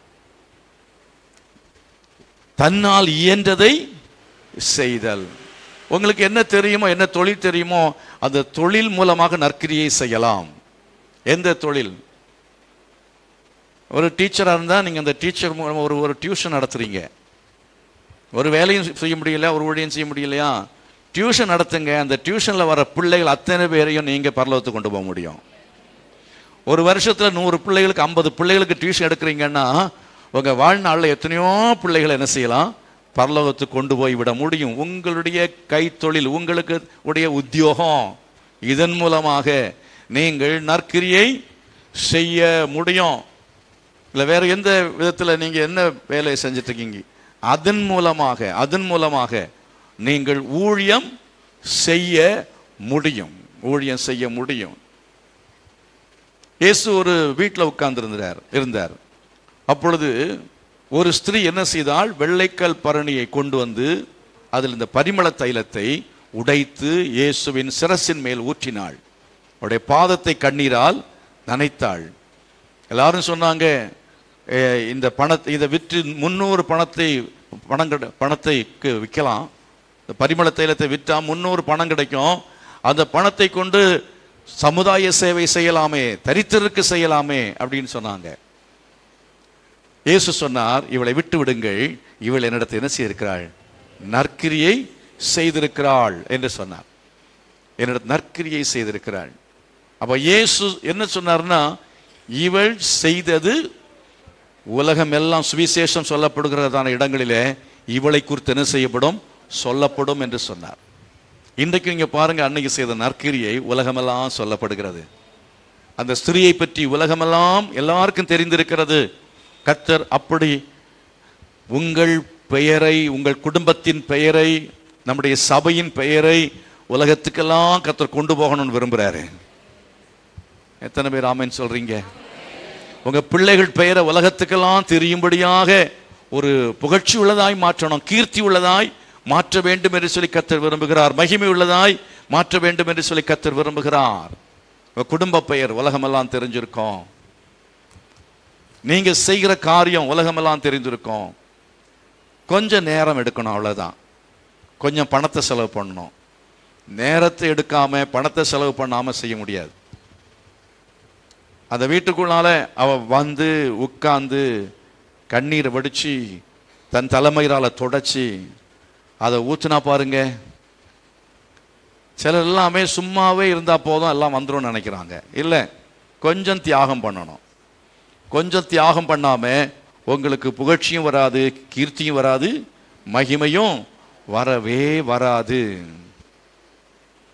தன்னால் இயன்றதை செய்தல். உங்களுக்கு என்ன தெரியுமோ, என்ன தொழில் தெரியுமோ, அந்த தொழில் மூலமாக நற்கிரியை செய்யலாம். எந்த தொழில்? ஒரு டீச்சராக இருந்தால் நீங்கள் அந்த டீச்சர் மூலமாக ஒரு ஒரு டியூஷன் நடத்துறீங்க. ஒரு வேலையும் செய்ய முடியல, ஒரு ஊழியம் செய்ய முடியலையா, டியூஷன் நடத்துங்க. அந்த டியூஷனில் வர பிள்ளைகள் அத்தனை பேரையும் நீங்கள் பரலோகத்துக்கு கொண்டு போக முடியும். ஒரு வருஷத்தில் நூறு பிள்ளைகளுக்கு ஐம்பது பிள்ளைகளுக்கு டியூஷன் எடுக்கிறீங்கன்னா உங்கள் வாழ்நாளில் எத்தனையோ பிள்ளைகளை என்ன செய்யலாம்? பரலோகத்துக்கு கொண்டு போய் விட முடியும். உங்களுடைய கைத்தொழில், உங்களுக்கு உடைய உத்தியோகம், இதன் மூலமாக நீங்கள் நற்கிரியை செய்ய முடியும். இல்லை வேற எந்த விதத்தில் நீங்கள் என்ன வேலையை செஞ்சுட்டு இருக்கீங்க? அதன் மூலமாக அதன் மூலமாக நீங்கள் ஊழியம் செய்ய முடியும். ஊழியம் செய்ய முடியும். இயேசு ஒரு வீட்டில் உட்கார்ந்து இருந்தார் இருந்தார் அப்பொழுது ஒரு ஸ்திரீ என்ன செய்தால்? வெள்ளைக்கல் பரணியை கொண்டு வந்து அதில் இந்த பரிமள தைலத்தை உடைத்து இயேசுவின் சிரசின் மேல் ஊற்றினாள். அவருடைய பாதத்தை கண்ணீரால் நனைத்தாள். எல்லாரும் சொன்னாங்க, இந்த பணத்தை இதை விற்று முன்னூறு பணத்தை பணம் பணத்தை விற்கலாம். இந்த பரிமள தைலத்தை விற்றா முன்னூறு பணம் கிடைக்கும். அந்த பணத்தை கொண்டு சமுதாய சேவை செய்யலாமே, தரித்திரருக்கு செய்யலாமே அப்படின்னு சொன்னாங்க. இயேசு சொன்னார், இவளை விட்டு விடுங்கள், இவள் என்னிடத்தை என்ன செய்திருக்கிறாள்? நற்கிரியை செய்திருக்கிறாள் என்று சொன்னார். என்னிடத்து நற்கிரியை செய்திருக்கிறாள். அப்ப இயேசு என்ன சொன்னார்னா, இவள் செய்தது உலகம் எல்லாம் சுவிசேஷம் சொல்லப்படுகிறதான இடங்களிலே இவளை குறித்து என்ன செய்யப்படும்? சொல்லப்படும் என்று சொன்னார். இன்றைக்கு நீங்க பாருங்க, அன்னைக்கு செய்த நற்கிரியை உலகமெல்லாம் சொல்லப்படுகிறது. அந்த ஸ்திரியை பற்றி உலகமெல்லாம் எல்லாருக்கும் தெரிந்திருக்கிறது. கர்த்தர் அப்படி உங்கள் பெயரை, உங்கள் குடும்பத்தின் பெயரை, நம்முடைய சபையின் பெயரை உலகத்துக்கெல்லாம் கர்த்தர் கொண்டு போகணும்னு விரும்புகிறாரு. எத்தனை பேர் ஆமென் சொல்றீங்க? உங்க பிள்ளைகள் பெயரை உலகத்துக்கெல்லாம் தெரியும்படியாக ஒரு புகழ்ச்சி உள்ளதாய் மாற்றணும், கீர்த்தி உள்ளதாய் மாற்ற வேண்டும் என்று சொல்லி கர்த்தர் விரும்புகிறார். மகிமை உள்ளதாய் மாற்ற வேண்டும் என்று சொல்லி கர்த்தர் விரும்புகிறார். குடும்ப பெயர் உலகமெல்லாம் தெரிஞ்சிருக்கும். நீங்க செய்கிற காரியம் உலகமெல்லாம் தெரிந்திருக்கும். கொஞ்சம் நேரம் எடுக்கணும், அவ்வளவுதான். கொஞ்சம் பணத்தை செலவு பண்ணணும். நேரத்தை எடுக்காம பணத்தை செலவு பண்ணாம செய்ய முடியாது. அந்த வீட்டுக்குள்ளால அவ வந்து உட்கார்ந்து கண்ணீரை வடிச்சு தன் தலைமையிலால தொடச்சி அதை ஊத்துனா பாருங்க. சிலர் எல்லாமே சும்மாவே இருந்தா போதும் எல்லாம் வந்துடும் நினைக்கிறாங்க. இல்லை, கொஞ்சம் தியாகம் பண்ணணும். கொஞ்சம் தியாகம் பண்ணாம உங்களுக்கு புகழ்ச்சியும் வராது, கீர்த்தியும் வராது, மகிமையும் வரவே வராது.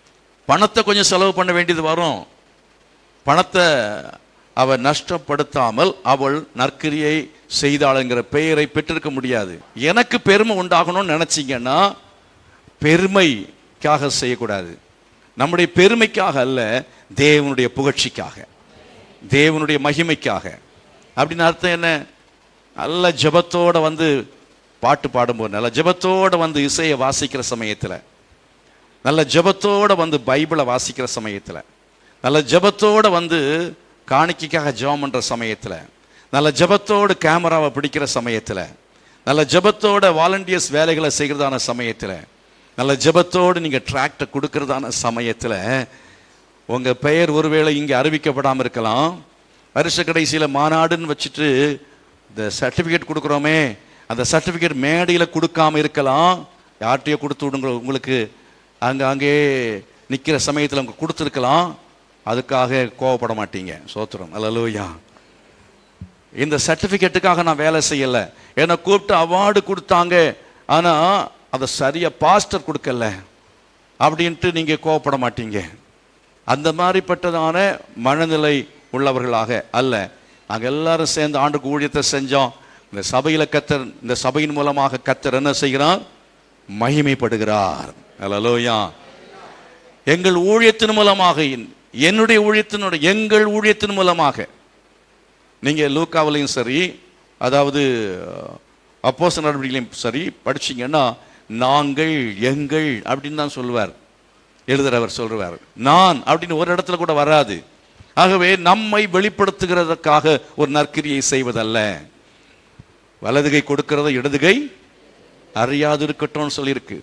பணத்தை கொஞ்சம் செலவு பண்ண வேண்டியது வரும். பணத்தை அவள் நஷ்டப்படுத்தாமல் அவள் நற்கிரியை செய்தாளுங்கிற பெயரை பெற்றிருக்க முடியாது. எனக்கு பெருமை உண்டாகணும்னு நினைச்சிங்கன்னா பெருமைக்காக செய்யக்கூடாது. நம்முடைய பெருமைக்காக அல்ல, தேவனுடைய புகழ்ச்சிக்காக, தேவனுடைய மகிமைக்காக. அப்படின்னு அர்த்தம் என்ன? நல்ல ஜெபத்தோட வந்து பாட்டு பாடும்போது, நல்ல ஜெபத்தோட வந்து இசையை வாசிக்கிற சமயத்தில், நல்ல ஜெபத்தோட வந்து பைபிளை வாசிக்கிற சமயத்தில், நல்ல ஜெபத்தோட வந்து காணிக்கைக்காக ஜெபம் பண்ற சமயத்தில், நல்ல ஜெபத்தோடு கேமராவை பிடிக்கிற சமயத்தில், நல்ல ஜெபத்தோட வாலண்டியர்ஸ் வேலைகளை செய்கிறதான சமயத்தில், நல்ல ஜெபத்தோடு நீங்கள் டிராக்டை கொடுக்கறதான சமயத்தில், உங்கள் பெயர் ஒருவேளை இங்கே அறிவிக்கப்படாமல் இருக்கலாம். வருஷ கடைசியில் மாநாடுன்னு வச்சுட்டு இந்த சர்டிஃபிகேட் கொடுக்குறோமே, அந்த சர்டிஃபிகேட் மேடையில் கொடுக்காம இருக்கலாம். யார்கிட்டையோ கொடுத்து விடுங்க, உங்களுக்கு அங்கே அங்கே நிற்கிற சமயத்தில் அவங்க கொடுத்துருக்கலாம். அதுக்காக கோவப்பட மாட்டீங்க. சோத்திரம், அல்லேலூயா. இந்த சர்டிஃபிகேட்டுக்காக நான் வேலை செய்யலை, என்னை கூப்பிட்டு அவார்டு கொடுத்தாங்க, ஆனால் அதை சரியாக பாஸ்டர் கொடுக்கல அப்படின்ட்டு நீங்கள் கோவப்பட மாட்டீங்க. அந்த மாதிரிப்பட்டதான மனநிலை உள்ளவர்களாக அல்ல. நாங்கள் எல்லாரும் சேர்ந்து ஆண்டுக்கு ஊழியத்தை செஞ்சோம். இந்த சபையில் கத்தர், இந்த சபையின் மூலமாக கத்தர் என்ன செய்கிறார்? மகிமைப்படுகிறார். அல்லேலூயா. எங்கள் ஊழியத்தின் மூலமாக, என்னுடைய ஊழியத்தினுடைய எங்கள் ஊழியத்தின் மூலமாக, நீங்கள் லூக்காவிலையும் சரி, அதாவது அப்போஸ்தலர் நடவடிக்கையிலையும் சரி படிச்சிங்கன்னா நாங்கள் எங்கள் அப்படின்னு தான் சொல்லுவார் எழுதுறவர், சொல்லுவார். நான் அப்படின்னு ஒரு இடத்துல கூட வராது. ஆகவே நம்மை வெளிப்படுத்துகிறதுக்காக ஒரு நற்கிரியை செய்வதல்ல. வலதுகை கொடுக்கிறத இடதுகை அறியாது இருக்கட்டும் சொல்லியிருக்கு.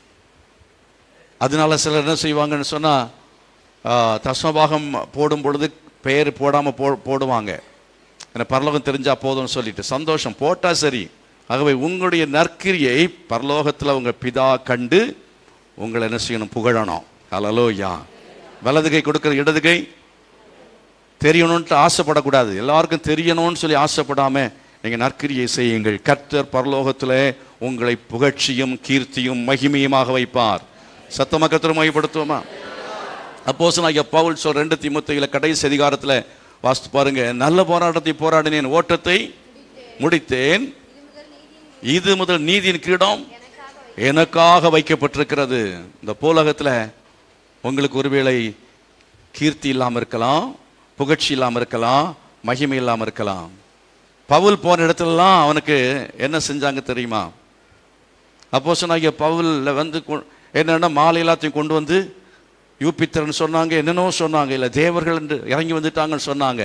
அதனால சிலர் என்ன செய்வாங்கன்னு சொன்னா, தசமபாகம் போடும் பொழுது பெயர் போடாம போ போடுவாங்க எனக்கு பரலோகம் தெரிஞ்சா போதும்னு சொல்லிட்டு. சந்தோஷம், போட்டா சரி. ஆகவே உங்களுடைய நற்கிரியை பரலோகத்தில் உங்க பிதா கண்டு உங்களை என்ன செய்யணும்? புகழணும். அல்லேலூயா. வலதுகை கொடுக்கிற இடதுகை தெரியணும்ட்டு ஆசைப்படக்கூடாது. எல்லாருக்கும் தெரியணும்னு சொல்லி ஆசைப்படாம நீங்க நற்கிரியை செய்யுங்கள். கர்த்தர் பரலோகத்தில் உங்களை புகழ்ச்சியும் கீர்த்தியும் மகிமையுமாக வைப்பார். சத்தமா கர்த்தரை மகிமைப்படுத்துவோமா? அப்போஸ்தலனாகிய பவுல் சொல் ரெண்டு தீமோத்தேயுல கடைசி அதிகாரத்தில் வாசித்து பாருங்க. நல்ல போராட்டத்தை போராடினேன், ஓட்டத்தை முடித்தேன், இது முதல் நீதியின் கிரீடம் எனக்காக வைக்கப்பட்டிருக்கிறது. இந்த பூலகத்தில் உங்களுக்கு ஒருவேளை கீர்த்தி இல்லாமல் இருக்கலாம், புகழ்ச்சி இல்லாமல் இருக்கலாம், மகிமை இல்லாமல் இருக்கலாம். பவுல் போன இடத்துலலாம் அவனுக்கு என்ன செஞ்சாங்க தெரியுமா? அப்போஸ்தலனாகிய பவுலில் வந்து என்னென்னா மாலை எல்லாத்தையும் கொண்டு வந்து யூபித்தர்னு சொன்னாங்க, என்னென்னோ சொன்னாங்க, இல்லை தேவர்கள் என்று இறங்கி வந்துட்டாங்கன்னு சொன்னாங்க.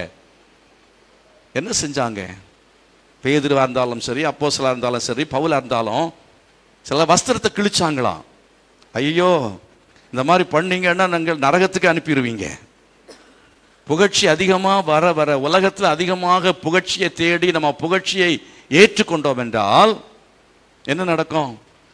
என்ன செஞ்சாங்க? பேதுருவா இருந்தாலும் சரி, அப்போஸ்தலரா இருந்தாலும் சரி, பவுலா இருந்தாலும் சில வஸ்திரத்தை கிழிச்சாங்களாம். ஐயோ, இந்த மாதிரி பண்ணீங்கன்னா நாங்கள் நரகத்துக்கு அனுப்பிடுவீங்க. புகழ்ச்சி அதிகமாக வர வர உலகத்தில் அதிகமாக புகழ்ச்சியை தேடி நம்ம புகழ்ச்சியை ஏற்றுக்கொண்டோம் என்றால் என்ன நடக்கும்?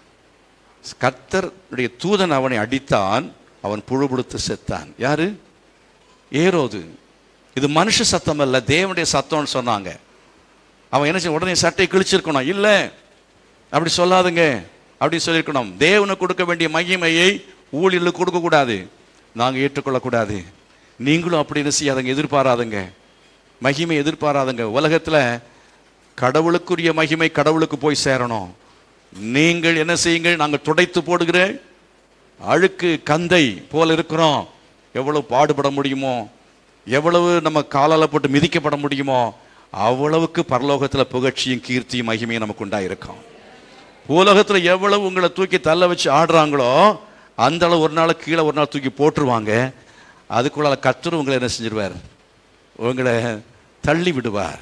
கர்த்தருடைய தூதன் அவனை அடித்தான், அவன் புழுபுடுத்து செத்தான். யாரு? ஏரோது. இது மனுஷ சத்தம் அல்ல, தேவனுடைய சத்தம்னு சொன்னாங்க. அவன் என்ன செய்ய? உடனே சட்டை கிழிச்சிருக்கணும். இல்லை, அப்படி சொல்லாதுங்க, அப்படி சொல்லியிருக்கணும். தேவனுக்கு கொடுக்க வேண்டிய மகிமையை ஊழியர்களுக்கு கொடுக்கக்கூடாது, நாங்கள் ஏற்றுக்கொள்ளக்கூடாது. நீங்களும் அப்படி என்ன செய்யாதங்க, எதிர்பாராதுங்க, மகிமை எதிர்பாராதுங்க. உலகத்தில் கடவுளுக்குரிய மகிமை கடவுளுக்கு போய் சேரணும். நீங்கள் என்ன செய்யுங்கள்? நாங்கள் துடைத்து போடுகிற அழுக்கு கந்தை போல இருக்கிறோம். எவ்வளவு பாடுபட முடியுமோ, எவ்வளவு நம்ம காலால் போட்டு மிதிக்கப்பட முடியுமோ அவ்வளவுக்கு பரலோகத்தில் புகழ்ச்சியும் கீர்த்தியும் மகிமையும் நமக்கு உண்டாயிருக்கும். பூலோகத்தில் எவ்வளவு உங்களை தூக்கி தள்ள வச்சு ஆடுறாங்களோ அந்த அளவு ஒரு நாள் கீழே ஒரு நாள் தூக்கி போட்டுருவாங்க. அதுக்குள்ள கர்த்தர் உங்களை என்ன செஞ்சிருவார்? உங்களை தள்ளி விடுவார்.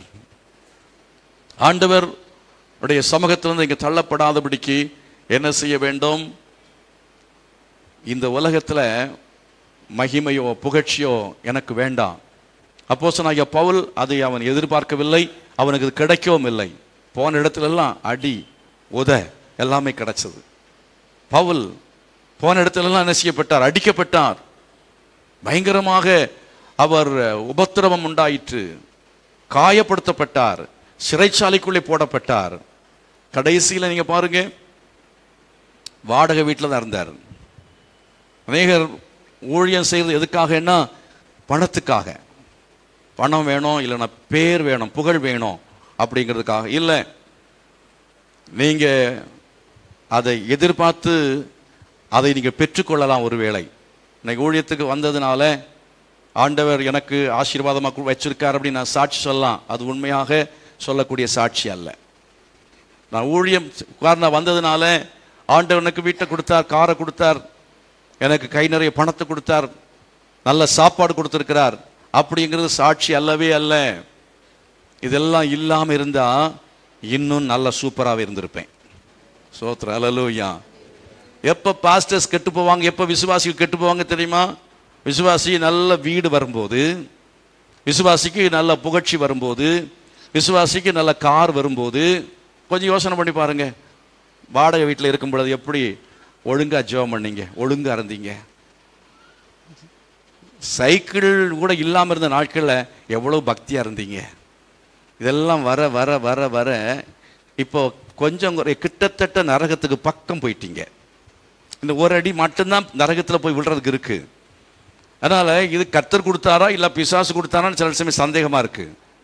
ஆண்டவர் உடைய சமூகத்திலிருந்து இங்கே தள்ளப்படாதபடிக்கு என்ன செய்ய வேண்டும்? இந்த உலகத்தில் மகிமையோ புகழ்ச்சியோ எனக்கு வேண்டாம். அப்போஸ்தலனாகிய பவுல் அதை அவன் எதிர்பார்க்கவில்லை, அவனுக்கு இது கிடைக்கவும் இல்லை. போன இடத்துல எல்லாம் அடி உத எல்லாமே கிடைச்சது. பவுல் போன இடத்துல எல்லாம் என்ன செய்யப்பட்டார்? அடிக்கப்பட்டார். பயங்கரமாக அவர் உபத்திரவம் உண்டாயிற்று, காயப்படுத்தப்பட்டார், சிறைச்சாலைக்குள்ளே போடப்பட்டார். கடைசியில் நீங்க பாருங்க, வாடகை வீட்டில் தான் இருந்தார். அநேகர் ஊழியம் செய்கிறது எதுக்காகன்னா பணத்துக்காக. பணம் வேணும், இல்லைன்னா பேர் வேணும், புகழ் வேணும் அப்படிங்கிறதுக்காக இல்லை. நீங்கள் அதை எதிர்பார்த்து அதை நீங்கள் பெற்றுக்கொள்ளலாம். ஒருவேளை இன்னைக்கு ஊழியத்துக்கு வந்ததுனால ஆண்டவர் எனக்கு ஆசீர்வாதமாக வச்சிருக்கார் அப்படின்னு நான் சாட்சி சொல்லலாம். அது உண்மையாக சொல்லக்கூடிய சாட்சி அல்ல. நான் ஊழியம் காரணம் வந்ததுனால ஆண்டவர் எனக்கு வீட்டை கொடுத்தார், காரை கொடுத்தார், எனக்கு கை நிறைய பணத்தை கொடுத்தார், நல்ல சாப்பாடு கொடுத்துருக்கிறார் அப்படிங்கிறது சாட்சி அல்லவே அல்ல. இதெல்லாம் இல்லாமல் இருந்தால் இன்னும் நல்ல சூப்பராகவே இருந்திருப்பேன். சோத்ர அல்லேலூயா. எப்போ பாஸ்டர்ஸ் கெட்டு போவாங்க, எப்போ விசுவாசிகள் கெட்டு போவாங்க தெரியுமா? விசுவாசி நல்ல வீடு வரும்போது, விசுவாசிக்கு நல்ல புகழ்ச்சி வரும்போது, விசுவாசிக்கு நல்ல கார் வரும்போது. கொஞ்சம் யோசனை பண்ணி பாருங்க. வாடகை வீட்டில் இருக்கும் பொழுது எப்படி ஒழுங்காக ஜெபம் பண்ணீங்க, ஒழுங்காக இருந்தீங்க. சைக்கிள் கூட இல்லாமல் இருந்த நாட்களில் எவ்வளோ பக்தியாக இருந்தீங்க. இதெல்லாம் வர வர வர வர இப்போ கொஞ்சம் கிட்டத்தட்ட நரகத்துக்கு பக்கம் போயிட்டீங்க. இந்த ஒரு அடி மட்டும்தான் நரகத்தில் போய் விழுறதுக்கு இருக்கு. அதனால இது கர்த்தர் கொடுத்தாரா இல்லை பிசாசு கொடுத்தாரான்னு சில சமயம் சந்தேகமாக இருக்கு.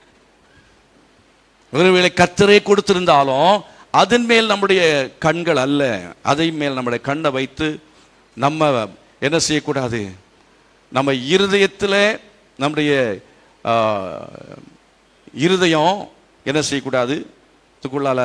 ஒருவேளை கர்த்தரே கொடுத்திருந்தாலும் அதன் மேல் நம்முடைய கண்கள் அல்ல, அதை மேல் நம்முடைய கண்ணை வைத்து நம்ம என்ன செய்யக்கூடாது? நம்ம இருதயத்தில் நம்முடைய இருதயம் என்ன செய்யக்கூடாது? இதுக்குள்ளால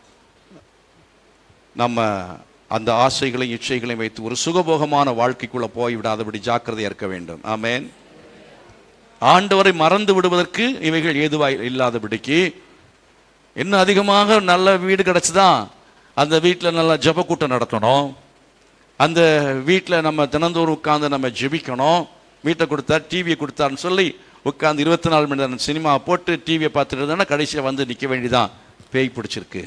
நம்ம அந்த ஆசைகளையும் இச்சைகளையும் வைத்து ஒரு சுகபோகமான வாழ்க்கைக்குள்ள போய்விடாதபடி ஜாக்கிரதையா இருக்க வேண்டும். ஆமென். ஆண்டவரை மறந்து விடுவதற்கு இவைகள் ஏதுவாய் இல்லாதபடிக்கு இன்னும் அதிகமாக நல்ல வீடு கிடைச்சுதான் அந்த வீட்டில் நல்ல ஜெப கூட்டம் நடத்தணும். அந்த வீட்டில் நம்ம தினந்தோறும் உட்கார்ந்து நம்ம ஜெபிக்கணும். வீட்டை கொடுத்தார், டிவியை கொடுத்தாருன்னு சொல்லி உட்காந்து இருபத்தி நாலு மணி நேரம் சினிமா போட்டு டிவியை பார்த்துட்டு இருந்தா கடைசியில் வந்து நிற்க வேண்டியதான். பேய் பிடிச்சிருக்கு,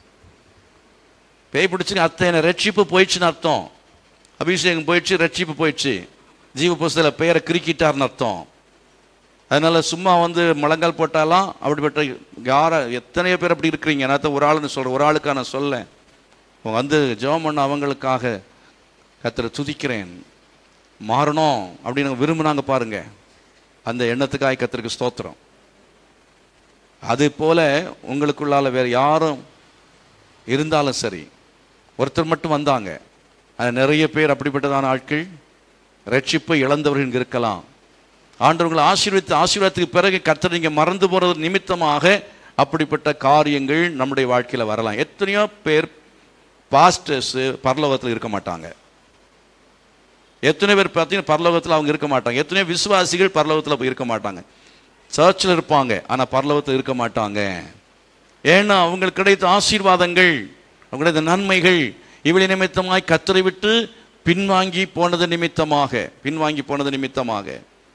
பேய் பிடிச்சிருக்கு அர்த்தம் என்ன? ரட்சிப்பு போயிடுச்சுன்னு அர்த்தம். அபிஷேகம் போயிடுச்சு, ரட்சிப்பு போயிடுச்சு. ஜீவ புஸ்தகத்தில் பெயரை கிறுக்கிட்டார்னு அர்த்தம். அதனால சும்மா வந்து முழங்கால் போட்டாலாம் அப்படிப்பட்ட யார எத்தனையோ பேர் அப்படி இருக்கிறீங்க. நான் ஒரு ஆளுன்னு சொல்கிறேன், ஒரு ஆளுக்காக நான் சொல்ல வந்து ஜெபம் பண்ண அவங்களுக்காக கர்த்தரை துதிக்கிறேன். மாறணும் அப்படின்னு விரும்புனாங்க பாருங்க. அந்த எண்ணத்துக்காக கர்த்தருக்கு ஸ்தோத்திரம். அது போல உங்களுக்குள்ளால வேற யாரும் இருந்தாலும் சரி, ஒருத்தர் மட்டும் வந்தாங்க, அது நிறைய பேர் அப்படிப்பட்டதான ஆட்கள் ரட்சிப்பை இழந்தவர்கள் இருக்கலாம். ஆண்டவர்களை ஆசீர்வதித்து ஆசீர்வாதத்துக்கு பிறகு கர்த்தர் நீங்க மறந்து போறது நிமித்தமாக அப்படிப்பட்ட காரியங்கள் நம்முடைய வாழ்க்கையில் வரலாம். எத்தனையோ பேர் பாஸ்டர்ஸ் பரலோகத்தில் இருக்க மாட்டாங்க. எத்தனை பேர் பார்த்தீங்கன்னா பரலோகத்தில் அவங்க இருக்க மாட்டாங்க. எத்தனையோ விசுவாசிகள் பரலோகத்தில் போய் இருக்க மாட்டாங்க. சர்ச்சில் இருப்பாங்க, ஆனால் பரலோகத்தில் இருக்க மாட்டாங்க. ஏன்னா அவங்களுக்கு கிடைத்த ஆசீர்வாதங்கள், அவங்களுடைய நன்மைகள் இவளை நிமித்தமாய் கர்த்தரை விட்டு பின்வாங்கி போனது நிமித்தமாக பின்வாங்கி போனது நிமித்தமாக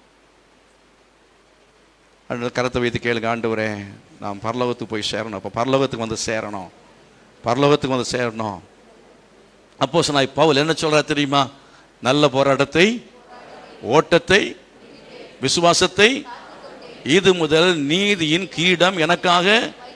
கரத்தை வைத்து கேளுங்க, ஆண்டவரே நாம் பரலோகத்துக்கு போய் சேரணும். அப்போ பரலோகத்துக்கு வந்து சேரணும், பரலோகத்துக்கு வந்து சேரணும். அப்போஸ்தலனாகிய பவுல் என்ன சொல்றா தெரியுமா? நல்ல போராட்டத்தை, ஓட்டத்தை, விசுவாசத்தை, இது முதல் நீதியின் கிரீடம் எனக்காக.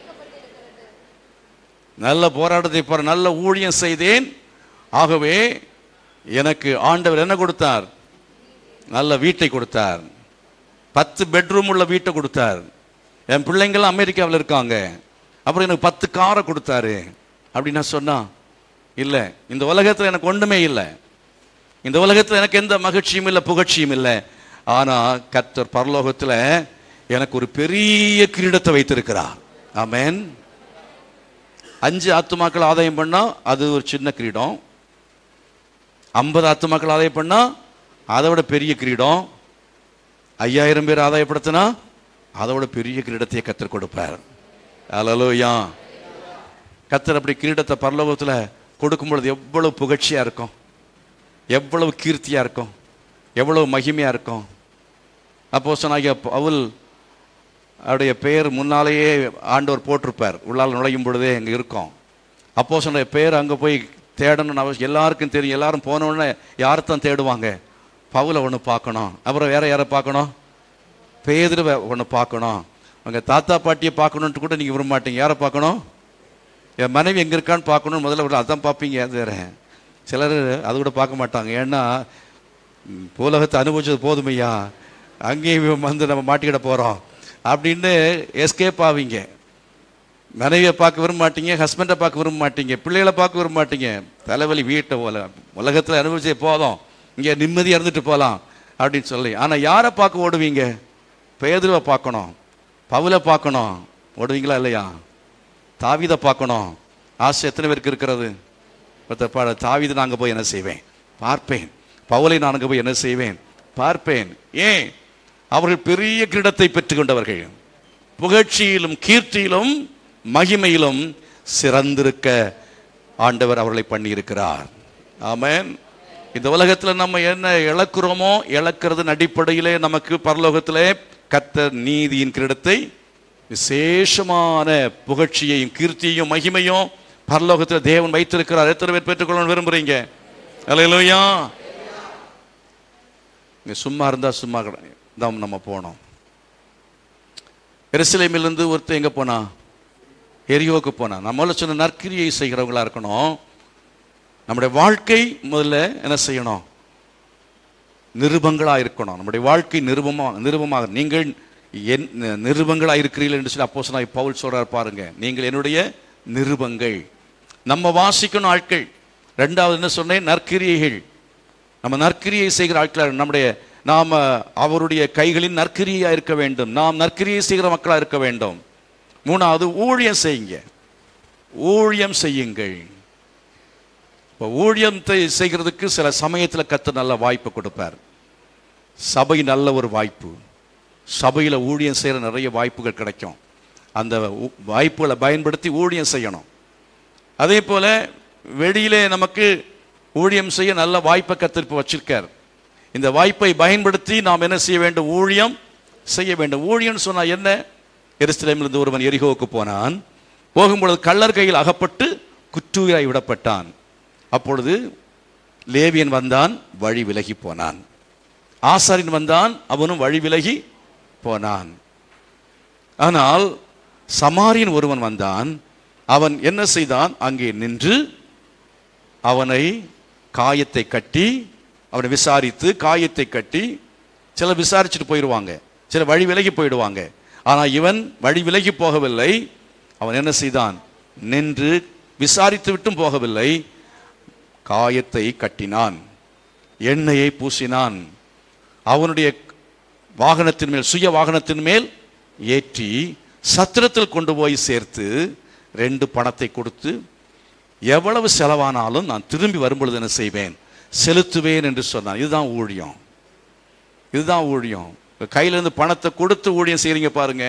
நல்ல போராட்டத்தை போற நல்ல ஊழியம் செய்தேன், ஆகவே எனக்கு ஆண்டவர் என்ன கொடுத்தார்? நல்ல வீட்டை கொடுத்தார். பத்து பெட்ரூம் உள்ள வீட்டை கொடுத்தார். என் பிள்ளைங்கள்லாம் அமெரிக்காவில் இருக்காங்க, அப்புறம் எனக்கு பத்து காரை கொடுத்தாரு அப்படின்னா சொன்னா இல்லை, இந்த உலகத்தில் எனக்கு ஒன்றுமே இல்லை, இந்த உலகத்தில் எனக்கு எந்த மகிழ்ச்சியும் இல்லை, புகழ்ச்சியும் இல்லை. ஆனால் கர்த்தர் பரலோகத்தில் எனக்கு ஒரு பெரிய கிரீடத்தை வைத்திருக்கிறார். ஆமென். அஞ்சு ஆத்துமாக்கள் ஆதாயம் பண்ணா அது ஒரு சின்ன கிரீடம், ஐம்பது ஆத்துமாக்கள் ஆதாயம் பண்ணா அதை விட பெரிய கிரீடம், ஐயாயிரம் பேர் ஆதாயப்படுத்தினா அதை விட பெரிய கிரீடத்தையே கர்த்தர் கொடுப்பார். அல்லேலூயா. கர்த்தர் அப்படி கிரீடத்தை பரலோகத்தில் கொடுக்கும் பொழுது எவ்வளவு புகழ்ச்சியா இருக்கும், எவ்வளவு கீர்த்தியா இருக்கும், எவ்வளவு மகிமையா இருக்கும். அப்போஸ்தலனாகிய பவுல் அவருடைய பெயர் முன்னாலேயே ஆண்டவர் போட்டிருப்பார். உள்ளால் நுழையும் பொழுதே அங்கே இருக்கும். அப்போஸ்தலனுடைய பெயர் அங்கே போய் தேடணும்னு அவசியம் எல்லாருக்கும் தெரியும். எல்லாரும் போனோடனே யாரைத்தான் தேடுவாங்க? பவுலை ஒன்று பார்க்கணும், அப்புறம் வேற யாரை பார்க்கணும்? பேதுருவை ஒன்று பார்க்கணும். உங்கள் தாத்தா பாட்டியை பார்க்கணுன்ட்டு கூட நீங்கள் விரும்ப மாட்டீங்க. யாரை பார்க்கணும்? என் மனைவி எங்கே இருக்கான்னு பார்க்கணும்னு முதல்ல அதான் பார்ப்பீங்க. அது வேற சிலர் அது கூட பார்க்க மாட்டாங்க. ஏன்னா பூலகத்தை அனுபவிச்சது போதுமையா, அங்கேயும் வந்து நம்ம மாட்டிக்கிட போகிறோம் அப்படின்னு எஸ்கேப் ஆவீங்க. மனைவியை பார்க்க விரும்ப மாட்டீங்க, ஹஸ்பண்டை பார்க்க விரும்ப மாட்டீங்க, பிள்ளைகளை பார்க்க விரும்ப மாட்டீங்க. தலைவலி வீட்டை போல உலகத்தில் அனுபவிச்சே போதும், இங்கே நிம்மதியாக இருந்துட்டு போகலாம் அப்படின்னு சொல்லி. ஆனால் யாரை பார்க்க ஓடுவீங்க? பேதுருவை பார்க்கணும், பவுலை பார்க்கணும், ஓடுவீங்களா இல்லையா? தாவீதை பார்க்கணும். ஆசை எத்தனை பேருக்கு இருக்கிறது? தாவீதை நான் அங்கே போய் என்ன செய்வேன் பார்ப்பேன், பவுலை நான் அங்கே போய் என்ன செய்வேன் பார்ப்பேன். ஏன்? அவர்கள் பெரிய கிரீடத்தை பெற்றுக்கொண்டவர்கள், புகழ்ச்சியிலும் கீர்த்தியிலும் மகிமையிலும் சிறந்திருக்க ஆண்டவர் அவர்களை பண்ணியிருக்கிறார். ஆமென். இந்த உலகத்தில் நம்ம என்ன இழக்கிறோமோ, இழக்கிறதன் அடிப்படையிலே நமக்கு பரலோகத்திலே கர்த்தர் நீதியின் கிரீடத்தை, விசேஷமான புகழ்ச்சியையும் கீர்த்தியையும் மகிமையும் பரலோகத்தில் தேவன் வைத்திருக்கிறார். எத்தனை பேர் பெற்றுக்கொள்ள விரும்புறீங்க? அல்லேலூயா. இங்க சும்மா இருந்தா சும்மா தான் நம்ம போனோம். எருசலேமிலிருந்து ஒருத்தர் எங்க போனா? எரியோவுக்கு போனா. நம்மள சொன்ன நற்கிரியை செய்கிறவங்களா இருக்கணும். நம்முடைய வாழ்க்கை முதல்ல என்ன செய்யணும்? நிருபங்களா இருக்கணும். நம்முடைய வாழ்க்கை நிருபமாக நிருபமாக நீங்கள் என் நிருபங்களா இருக்கிறீர்கள் என்று சொல்லி அப்போஸ்தலனாகிய பவுல் சொல்றார் பாருங்க. நீங்கள் என்னுடைய நிருபங்கள். நம்ம வாசிக்கணும் ஆட்கள். ரெண்டாவது என்ன சொன்னேன்? நற்கிரியைகள். நம்ம நற்கிரியை செய்கிற ஆட்கள், நம்முடைய நாம் அவருடைய கைகளின் நற்கிரியா இருக்க வேண்டும். நாம் நற்கிரியை செய்கிற மக்களா இருக்க வேண்டும். மூணாவது ஊழியம் செய்யுங்க, ஊழியம் செய்யுங்கள். இப்போ ஊழியத்தை செய்கிறதுக்கு சில சமயத்தில் கர்த்தர் நல்ல வாய்ப்பு கொடுப்பார். சபை நல்ல ஒரு வாய்ப்பு. சபையில் ஊழியம் செய்கிற நிறைய வாய்ப்புகள் கிடைக்கும். அந்த வாய்ப்புகளை பயன்படுத்தி ஊழியம் செய்யணும். அதே போல வெளியிலே நமக்கு ஊழியம் செய்ய நல்ல வாய்ப்பை கர்த்தர் இப்போ வச்சிருக்கார். இந்த வாய்ப்பை பயன்படுத்தி நாம் என்ன செய்ய வேண்டும்? ஊழியம் செய்ய வேண்டும். ஊழியம் சொன்னா என்ன? எருசலேமிலிருந்து ஒருவன் எரிகோவுக்கு போனான். போகும்பொழுது கள்ளர் கையில் அகப்பட்டு குற்றுயிராய் விடப்பட்டான். அப்பொழுது லேவியன் வந்தான், வழி விலகி போனான். ஆசாரியன் வந்தான், அவனும் வழி விலகி போனான். ஆனால் சமாரியன் ஒருவன் வந்தான். அவன் என்ன செய்தான்? அங்கே நின்று அவனை காயத்தை கட்டி, அவனை விசாரித்து காயத்தை கட்டி, சில விசாரிச்சுட்டு போயிடுவாங்க, சில வழி விலகி போயிடுவாங்க. ஆனால் இவன் வழி விலகி போகவில்லை. அவன் என்ன செய்தான்? நின்று விசாரித்து விட்டும் போகவில்லை, காயத்தை கட்டினான், எண்ணெயை பூசினான், அவனுடைய வாகனத்தின் மேல், சுய வாகனத்தின் மேல் ஏற்றி சத்திரத்தில் கொண்டு போய் சேர்த்து ரெண்டு பணத்தை கொடுத்து, எவ்வளவு செலவானாலும் நான் திரும்பி வரும்பொழுது என்ன செய்வேன்? செலுத்துவேன் என்று சொன்னான். இதுதான் ஊழியம். இதுதான் ஊழியம். கையிலிருந்து பணத்தை கொடுத்து ஊழியம் செய்றீங்க பாருங்க.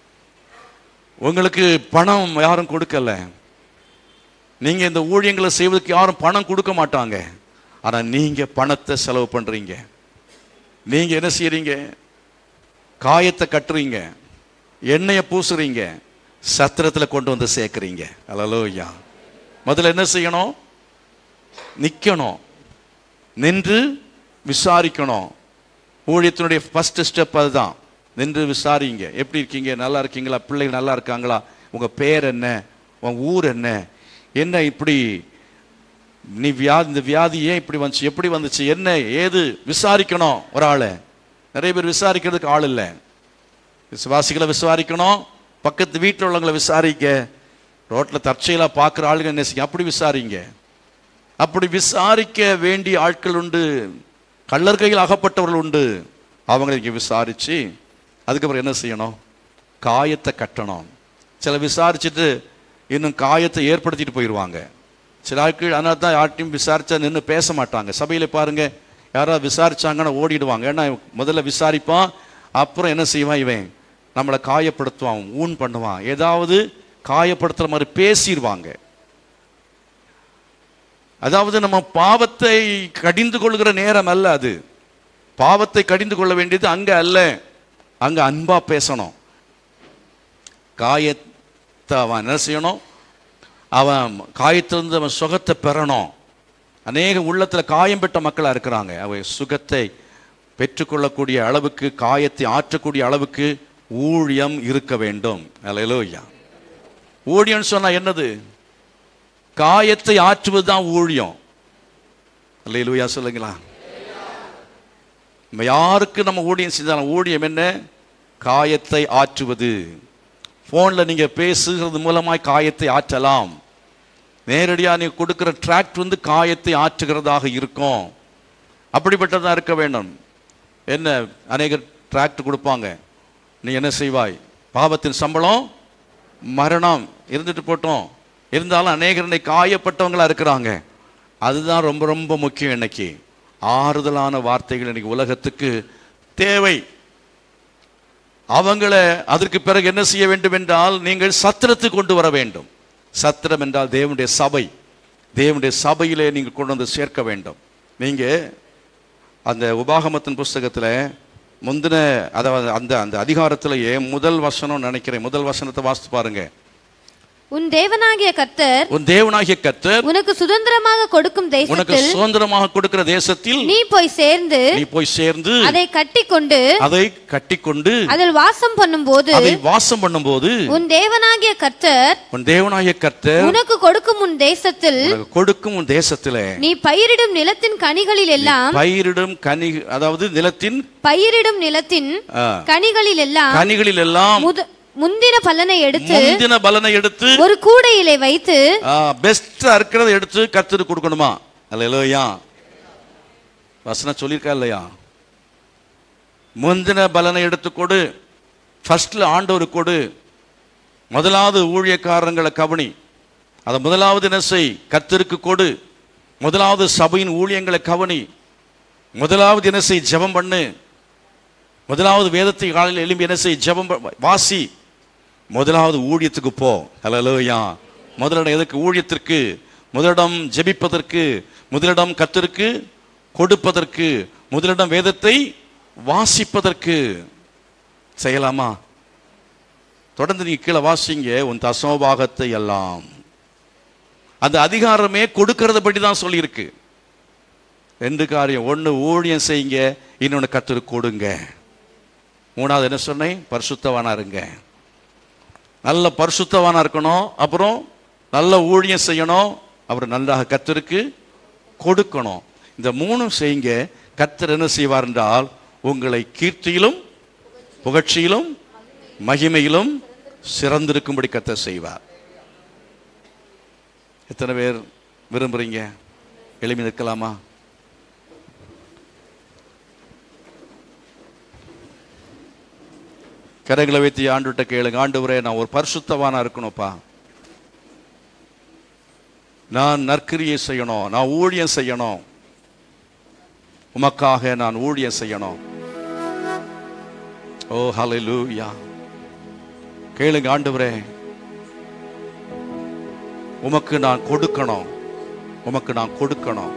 உங்களுக்கு பணம் யாரும் கொடுக்கல. நீங்க இந்த ஊழியங்களை செய்வதற்கு யாரும் பணம் கொடுக்க மாட்டாங்க. ஆனா நீங்க பணத்தை செலவு பண்றீங்க. நீங்க என்ன செய்யறீங்க? காயத்தை கட்டுறீங்க, எண்ணெயை பூசுறீங்க, சத்திரத்தில் கொண்டு வந்து சேர்க்குறீங்க. அல்லேலூயா. முதல்ல என்ன செய்யணும்? நிற்கணும், நின்று விசாரிக்கணும். ஊழியத்தினுடைய ஃபர்ஸ்ட் ஸ்டெப் அதுதான். நின்று விசாரிங்க. எப்படி இருக்கீங்க? நல்லா இருக்கீங்களா? பிள்ளைகள் நல்லா இருக்காங்களா? உங்கள் பேர் என்ன? உங்கள் ஊர் என்ன? என்ன இப்படி நீ வியாதி, இந்த வியாதி ஏன் இப்படி வந்துச்சு? எப்படி வந்துச்சு? என்ன ஏது விசாரிக்கணும். ஒரு ஆளை, நிறைய பேர் விசாரிக்கிறதுக்கு ஆள் இல்லை. விசுவாசிகளை விசாரிக்கணும், பக்கத்து வீட்டில் உள்ளவங்களை விசாரிக்க, ரோட்டில் தற்செயலாக பார்க்குற ஆளுங்க என்ன செய்ய? அப்படி விசாரிங்க. அப்படி விசாரிக்க வேண்டிய ஆட்கள் உண்டு. கள்ளர் கையில் அகப்பட்டவர்கள் உண்டு. அவங்களை இங்கே விசாரித்து அதுக்கப்புறம் என்ன செய்யணும்? காயத்தை கட்டணும். சில விசாரிச்சுட்டு இன்னும் காயத்தை ஏற்படுத்திட்டு போயிடுவாங்க. சில ஆட்கள் அதனால தான் யார்ட்டையும் விசாரிச்சா நின்று பேச மாட்டாங்க. சபையில் பாருங்க, யாராவது விசாரிச்சாங்கன்னா ஓடிடுவாங்க. ஏன்னா முதல்ல விசாரிப்பான், அப்புறம் என்ன செய்வான்? இவன் நம்மளை காயப்படுத்துவான், ஊன் பண்ணுவான், ஏதாவது காயப்படுத்துற மாதிரி பேசிடுவாங்க. அதாவது நம்ம பாவத்தை கடிந்து கொள்கிற நேரம் அல்ல அது. பாவத்தை கடிந்து கொள்ள வேண்டியது அங்க அல்ல. அங்க அன்பா பேசணும். காயத்தை அவன் என்ன செய்யணும்? அவன் காயத்திலிருந்து அவன் சுகத்தை பெறணும். அநேக உள்ளத்தில் காயம் பெற்ற மக்களாக இருக்கிறாங்க. அவை சுகத்தை பெற்றுக்கொள்ளக்கூடிய அளவுக்கு, காயத்தை ஆற்றக்கூடிய அளவுக்கு ஊழியம் இருக்க வேண்டும். அல்லேலூயா. ஊழியம் சொன்னா என்னது? காயத்தை ஆற்றுவது தான் ஊழியம். அல்லேலூயா சொல்லுங்களா. நம்ம யாருக்கு நம்ம ஊழியம் செஞ்சாலும் ஊழியம் என்ன? காயத்தை ஆற்றுவது. ஃபோனில் நீங்கள் பேசுகிறது மூலமாய் காயத்தை ஆற்றலாம். நேரடியாக நீங்கள் கொடுக்குற ட்ராக்ட் வந்து காயத்தை ஆற்றுகிறதாக இருக்கும். அப்படிப்பட்டதாக இருக்க வேண்டும். என்ன அநேகர் ட்ராக்ட் கொடுப்பாங்க, நீ என்ன செய்வாய்? பாவத்தின் சம்பளம் மரணம். இருந்துட்டு போட்டோம், இருந்தாலும் அநேகர் காயப்பட்டவங்களா இருக்கிறாங்க. அதுதான் ரொம்ப ரொம்ப முக்கியம். இன்னைக்கு ஆறுதலான வார்த்தைகள் இன்னைக்கு உலகத்துக்கு தேவை. அவங்கள அதற்கு பிறகு என்ன செய்ய வேண்டும் என்றால், நீங்கள் சத்திரத்துக்கு கொண்டு வர வேண்டும். சத்திரம் என்றால் தேவனுடைய சபை. தேவனுடைய சபையிலே நீங்கள் கொண்டு வந்து சேர்க்க வேண்டும். நீங்க அந்த உபாகமத்தின் புஸ்தகத்தில் முந்தின அதாவது அந்த அந்த அதிகாரத்திலேயே முதல் வசனம் நினைக்கிறேன், முதல் வசனத்தை வாசித்து பாருங்க. உன் தேவனாகிய கர்த்தர் உன் தேவனாகிய கர்த்தர் உனக்கு சுதந்திரமாக கொடுக்கும் தேசத்தில் உனக்கு சுதந்திரமாக கொடுக்கிற தேசத்தில் நீ போய் சேர்ந்து நீ போய் சேர்ந்து அதை கட்டிக்கொண்டு அதை கட்டிக்கொண்டு அதில் வாசம் பண்ணும்போது அதை வாசம் பண்ணும்போது உன் தேவனாகிய கர்த்தர் உன் தேவனாகிய கர்த்தர் உனக்கு கொடுக்கும் உன் தேசத்தில் உனக்கு கொடுக்கும் உன் தேசத்திலே நீ பயிரிடும் நிலத்தின் கனிகளில் எல்லாம் பயிரிடும் கனி அதாவது நிலத்தின் பயிரிடும் நிலத்தின் கனிகளில் எல்லாம் கனிகளில் எல்லாம் முந்தின பலனை எடுத்து முந்தின பலனை எடுத்து ஒரு கூடையிலே வைத்து பெஸ்டா இருக்கிறத எடுத்து கர்த்தருக்கு கொடுக்கணுமா? அல்லேலூயா. வசனம் சொல்லியிருக்கா இல்லையா? முந்தின பலனை எடுத்து கொடு. ஃபர்ஸ்ட்ல ஆண்டவர் கொடு. முதலாவது ஊழியக்காரங்களை கவனி. அதை முதலாவது என்ன செய்? கர்த்தருக்கு கொடு. முதலாவது சபையின் ஊழியங்களை கவனி. முதலாவது என்ன செய்? ஜெபம் பண்ணு. முதலாவது வேதத்தை காலையில் எழும்பி என்ன செய்? ஜெபம் வாசி. முதலாவது ஊழியத்துக்கு போ. அல்லேலூயா. முதலிடம் எதுக்கு? ஊழியத்திற்கு. முதலிடம் ஜெபிப்பதற்கு, முதலிடம் கர்த்தருக்கு கொடுப்பதற்கு, முதலிடம் வேதத்தை வாசிப்பதற்கு. செய்யலாமா? தொடர்ந்து நீங்க கீழே வாசிங்க. உன் தசமபாகத்தை எல்லாம். அந்த அதிகாரமே கொடுக்கறத பற்றி தான் சொல்லியிருக்கு. ரெண்டு காரியம். ஒன்று ஊழியம் செய்யுங்க, இன்னொன்று கர்த்தருக்கு கொடுங்க. மூணாவது என்ன சொன்னேன்? பரிசுத்தவானா இருங்க. நல்ல பரிசுத்தவானா இருக்கணும், அப்புறம் நல்ல ஊழியம் செய்யணும், அப்புறம் நன்றாக கர்த்தருக்கு கொடுக்கணும். இந்த மூணும் செய்யுங்க. கர்த்தர் என்ன செய்வார் என்றால் உங்களை கீர்த்தியிலும் புகழ்ச்சியிலும் மகிமையிலும் சிறந்திருக்கும்படி கர்த்தர் செய்வார். எத்தனை பேர் விரும்புறீங்க? எழுப்பி நிற்கலாமா? கரங்களை வைத்து ஆண்டுகிட்ட கேளுங்க. ஆண்டவரே, நான் ஒரு பரிசுத்தவானா இருக்கணும்ப்பா. நான் நற்கிரியை செய்யணும், நான் ஊழியம் செய்யணும், உமக்காக நான் ஊழியம் செய்யணும். ஓ ஹல்லேலூயா. கேளுங்க. ஆண்டவரே, உமக்கு நான் கொடுக்கணும், உமக்கு நான் கொடுக்கணும்.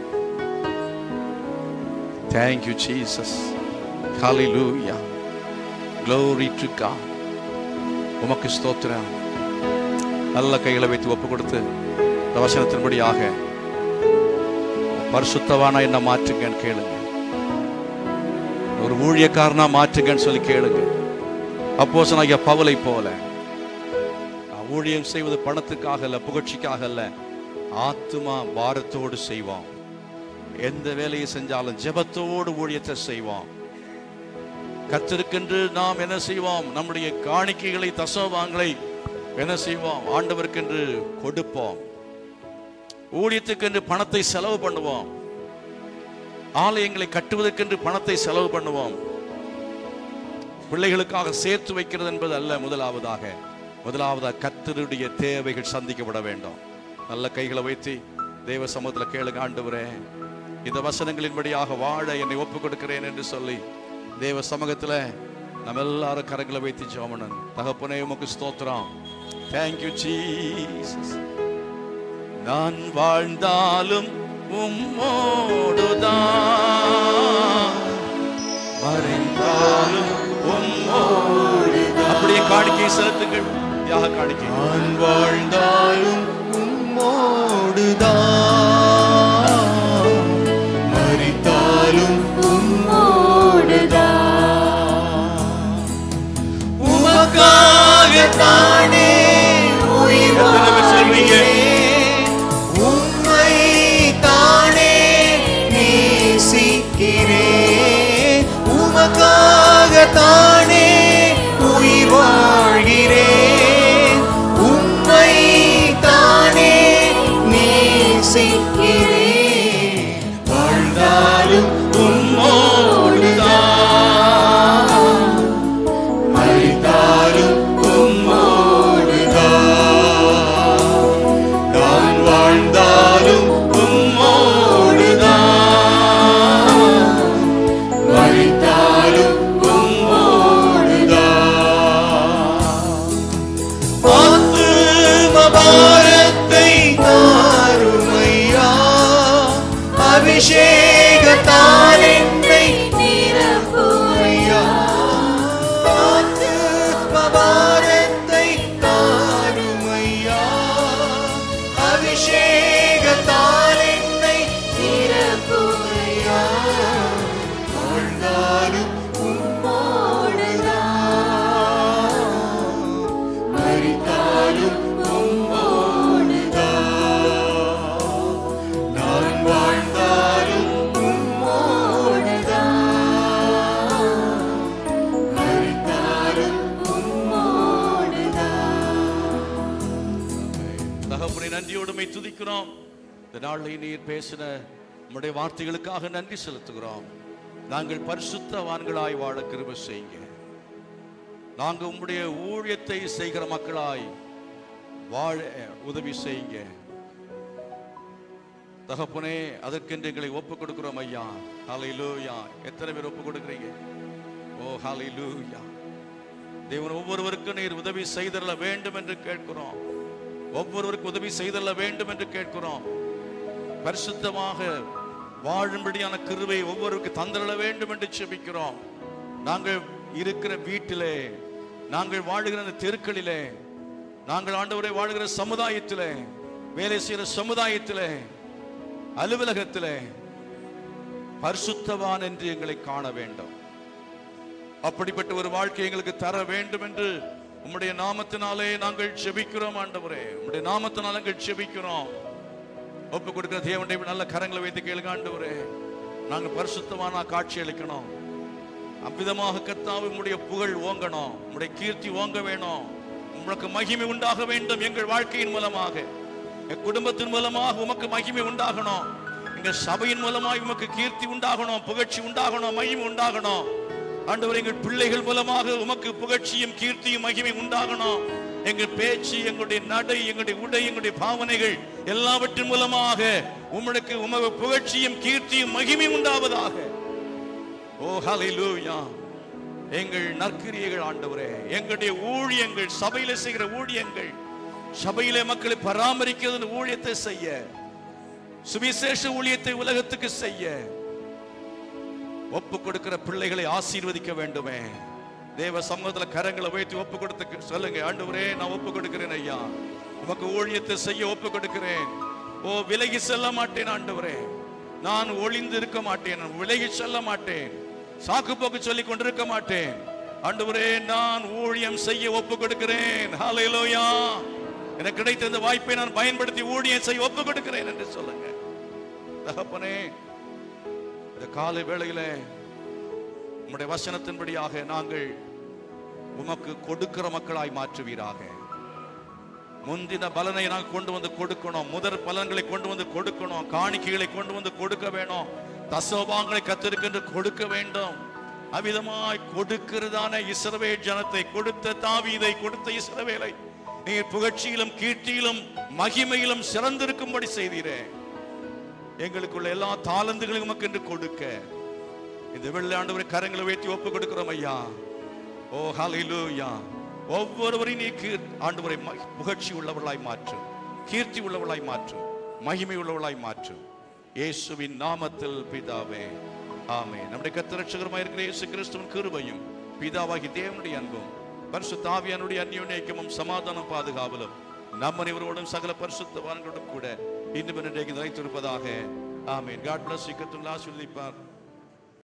Thank you Jesus. Hallelujah. Glory to God. உமக்கு ஸ்தோத்திரம். நல்ல கைகளை வைத்து ஒப்பு கொடுத்து இந்த வசனத்தின்படியாக பரிசுத்தவானா என்ன மாற்றுங்கன்னு கேளுங்க. ஒரு ஊழியக்காரனா மாற்றுங்கன்னு சொல்லி கேளுங்க. அப்போஸ்தலனாகிய பவுலை போல ஊழியம் செய்வது பணத்துக்காக அல்ல, புகழ்ச்சிக்காக அல்ல, ஆத்துமா பாரத்தோடு செய்வோம். எந்த வேலையை செஞ்சாலும் ஜெபத்தோடு ஊழியத்தை செய்வோம். கர்த்தருக்கென்று நாம் என்ன செய்வோம்? நம்முடைய காணிக்கைகளை தசமபாகங்களை என்ன செய்வோம்? ஆண்டவருக்கென்று கொடுப்போம். ஊழியத்துக்கென்று பணத்தை செலவு பண்ணுவோம். ஆலயங்களை கட்டுவதற்கென்று பணத்தை செலவு பண்ணுவோம். பிள்ளைகளுக்காக சேர்த்து வைக்கிறது என்பது அல்ல. முதலாவதாக முதலாவதாக கர்த்தருடைய தேவைகள் சந்திக்கப்பட வேண்டும். நல்ல கைகளை வைத்து தேவ சமூகத்தில் கேளுங்க. ஆண்டவரே, இந்த வசனங்களின்படியாக வாழ என்னை ஒப்புக் கொடுக்கிறேன் என்று சொல்லி தேவ சமூகத்தில் நம்ம எல்லாரும் கரங்களை வைத்து ஜெபம். தகப்பனே, உமக்கு ஸ்தோத்திரம். Thank you Jesus. நான் வாழ்ந்தாலும் உம்மோடுதான், மறைந்தாலும் உம்மோடுதான். அப்படியே காணிக்கை செலுத்துங்கள். யாக காணிக்கை. நான் வாழ்ந்தாலும் உம்மோடுதான், மரித்தாலும் உம்மோடுதான். உமக்காகத்தானே உயிர் வாழ்கிறேன், உம்மை தானே நேசிக்கிறேன். தகப்பனை நன்றியோடுமை துதிக்கிறோம். இந்த நாளில் நீர் பேசின நம்முடைய வார்த்தைகளுக்காக நன்றி செலுத்துகிறோம். நாங்கள் பரிசுத்தவான்களாய் வாழ கிருபை செய்யுங்க. நாங்கள் உம்முடைய ஊழியத்தை செய்கிற மக்களாய் வாழ உதவி செய்யுங்க தகப்பனே. அதற்கென்று எங்களை ஒப்பு கொடுக்கிறோம் ஐயா. ஹல்லேலூயா. எத்தனை பேர் ஒப்பு கொடுக்கிறீங்க? ஓ ஹல்லேலூயா. தேவன் ஒவ்வொருவருக்கும் நீர் உதவி செய்தரல வேண்டும் என்று கேட்கிறோம். ஒவ்வொருவருக்கும் உதவி செய்தரல வேண்டும் என்று கேட்கிறோம். பரிசுத்தமாக வாழும்படியான கிருபை ஒவ்வொருவருக்கு தந்தரல வேண்டும் என்று ஜெபிக்கிறோம். நாங்கள் இருக்கிற வீட்டிலே, நாங்கள் வாழுகிற அந்த தெருக்களிலே, நாங்கள் ஆண்டவரை வாழுகிற சமுதாயத்திலே, வேலை செய்கிற சமுதாயத்திலே, அலுவலகத்திலே பரிசுத்தவான் என்று எங்களை காண வேண்டும். அப்படிப்பட்ட ஒரு வாழ்க்கை எங்களுக்கு தர வேண்டும் என்று உம்முடைய நாமத்தினாலே நாங்கள் ஜெபிக்கிறோம் ஆண்டவரே. உம்முடைய நாமத்தினால நாங்கள் ஜெபிக்கிறோம். ஒப்பு கொடுக்கிற தேவனுடைய நல்ல கரங்களை வைத்து கேளுங்க ஆண்டவரே. நாங்கள் பரிசுத்தமான காட்சி அளிக்கணும். அவ்விதமாக கர்த்தாவே உம்முடைய புகழ் ஓங்கணும், உம்முடைய கீர்த்தி ஓங்க வேணும், உங்களுக்கு மகிமை உண்டாக வேண்டும். எங்கள் வாழ்க்கையின் மூலமாக, எங்கள் குடும்பத்தின் மூலமாக உமக்கு மகிமை உண்டாகணும். எங்கள் சபையின் மூலமாக உமக்கு கீர்த்தி உண்டாகணும், புகழ்ச்சி உண்டாகணும், மகிமை உண்டாகணும். ஆண்டவரே, எங்கள் பிள்ளைகள் மூலமாக உமக்கு புகழ்ச்சியும் கீர்த்தியும் மகிமை உண்டாகணும். எங்கள் பேச்சு, எங்களுடைய நடை, எங்களுடைய உடை, எங்களுடைய பாவனைகள் எல்லாவற்றின் மூலமாக உமக்கு உமக்கு புகழ்ச்சியும் கீர்த்தியும் மகிமை உண்டாவதாக. ஓ ஹல்லேலூயா. எங்கள் நற்கிரியைகள் ஆண்டவரே, எங்களுடைய ஊழியங்கள், சபையில செய்கிற ஊழியங்கள், சபையிலே மக்களை பராமரிக்கிறது ஊழியத்தை செய்ய, சுவிசேஷ ஊழியத்தை உலகத்துக்கு செய்ய ஒப்பு கொடுக்கிற பிள்ளைகளை ஆசீர்வதிக்க வேண்டுமே. தேவ சமூகத்தில் கரங்களை வைத்து ஒப்பு கொடுத்து சொல்லுங்க, ஆண்டவரே நான் ஒப்பு கொடுக்கிறேன் ஐயா, உமக்கு ஊழியத்தை செய்ய ஒப்பு கொடுக்கிறேன். ஓ விலகி செல்ல மாட்டேன் ஆண்டவரே, நான் ஒளிந்து இருக்க மாட்டேன், விலகி செல்ல மாட்டேன், சாக்கு போக்கு சொல்லி கொண்டிருக்க மாட்டேன். ஆண்டவரே நான் ஊழியம் செய்ய ஒப்பு கொடுக்கிறேன். ஹல்லேலூயா. எனக்கு கிடைத்த இந்த வாய்ப்பை நான் பயன்படுத்தி ஊழியம் செய்ய ஒப்பு கொடுக்கிறேன் என்று சொல்லுங்க. தகப்பனே, இந்த காலை வேளையிலே உம்முடைய வசனத்தின்படியாக நாங்கள் உமக்கு கொடுக்கிற மக்களாய் மாற்றுவீராக. முந்தின பலனை நாங்கள் கொண்டு வந்து கொடுக்கணும், முதற் பலன்களை கொண்டு வந்து கொடுக்கணும், காணிக்கைகளை கொண்டு வந்து கொடுக்க வேணும், தசோபாங்களை கத்திருக்கின்ற கொடுக்க வேண்டும். அவ்விதமாய் கொடுக்கிறதான இஸ்ரவேல் ஜனத்தை, கொடுத்த தாவீதை, கொடுத்த இஸ்ரவேலை நீர் புகழ்ச்சியிலும் கீர்த்தியிலும் மகிமையிலும் சிறந்திருக்கும்படி செய்தீரே. எங்களுக்குள்ள எல்லா தாளந்துகளையும் உமக்கு என்று கொடுக்க இந்த வெள்ளை ஆண்டவரை கரங்களை வைத்து ஒப்பு கொடுக்கிறோம் ஐயா. ஓ ஹல்லேலூயா. ஒவ்வொருவரையும் நீ ஆண்டவரை புகழ்ச்சி உள்ளவர்களாய் மாற்றும், கீர்த்தி உள்ளவர்களாய் மாற்றும், மகிமை உள்ளவர்களாய் மாற்றும். இயேசுவின் நாமத்தில் பிதாவே, ஆமென். நம்முடைய கர்த்தர் இரட்சகருமாய் இருக்கிற இயேசு கிறிஸ்துவின் கிருபையும் பிதாவாகி தேவனுடைய அன்பும் பரிசுத்த ஆவியானுடைய அந்யோன்ய ஐக்கியமும் சமாதானம் பாதுகாவலும் நம் அனைவரோடும் சகல பரிசுத்தவான்களோடும் கூட இன்று நிலைத்திருப்பதாக. ஆமென். God bless you. கர்த்தர் ஆசீர்வதிப்பார்.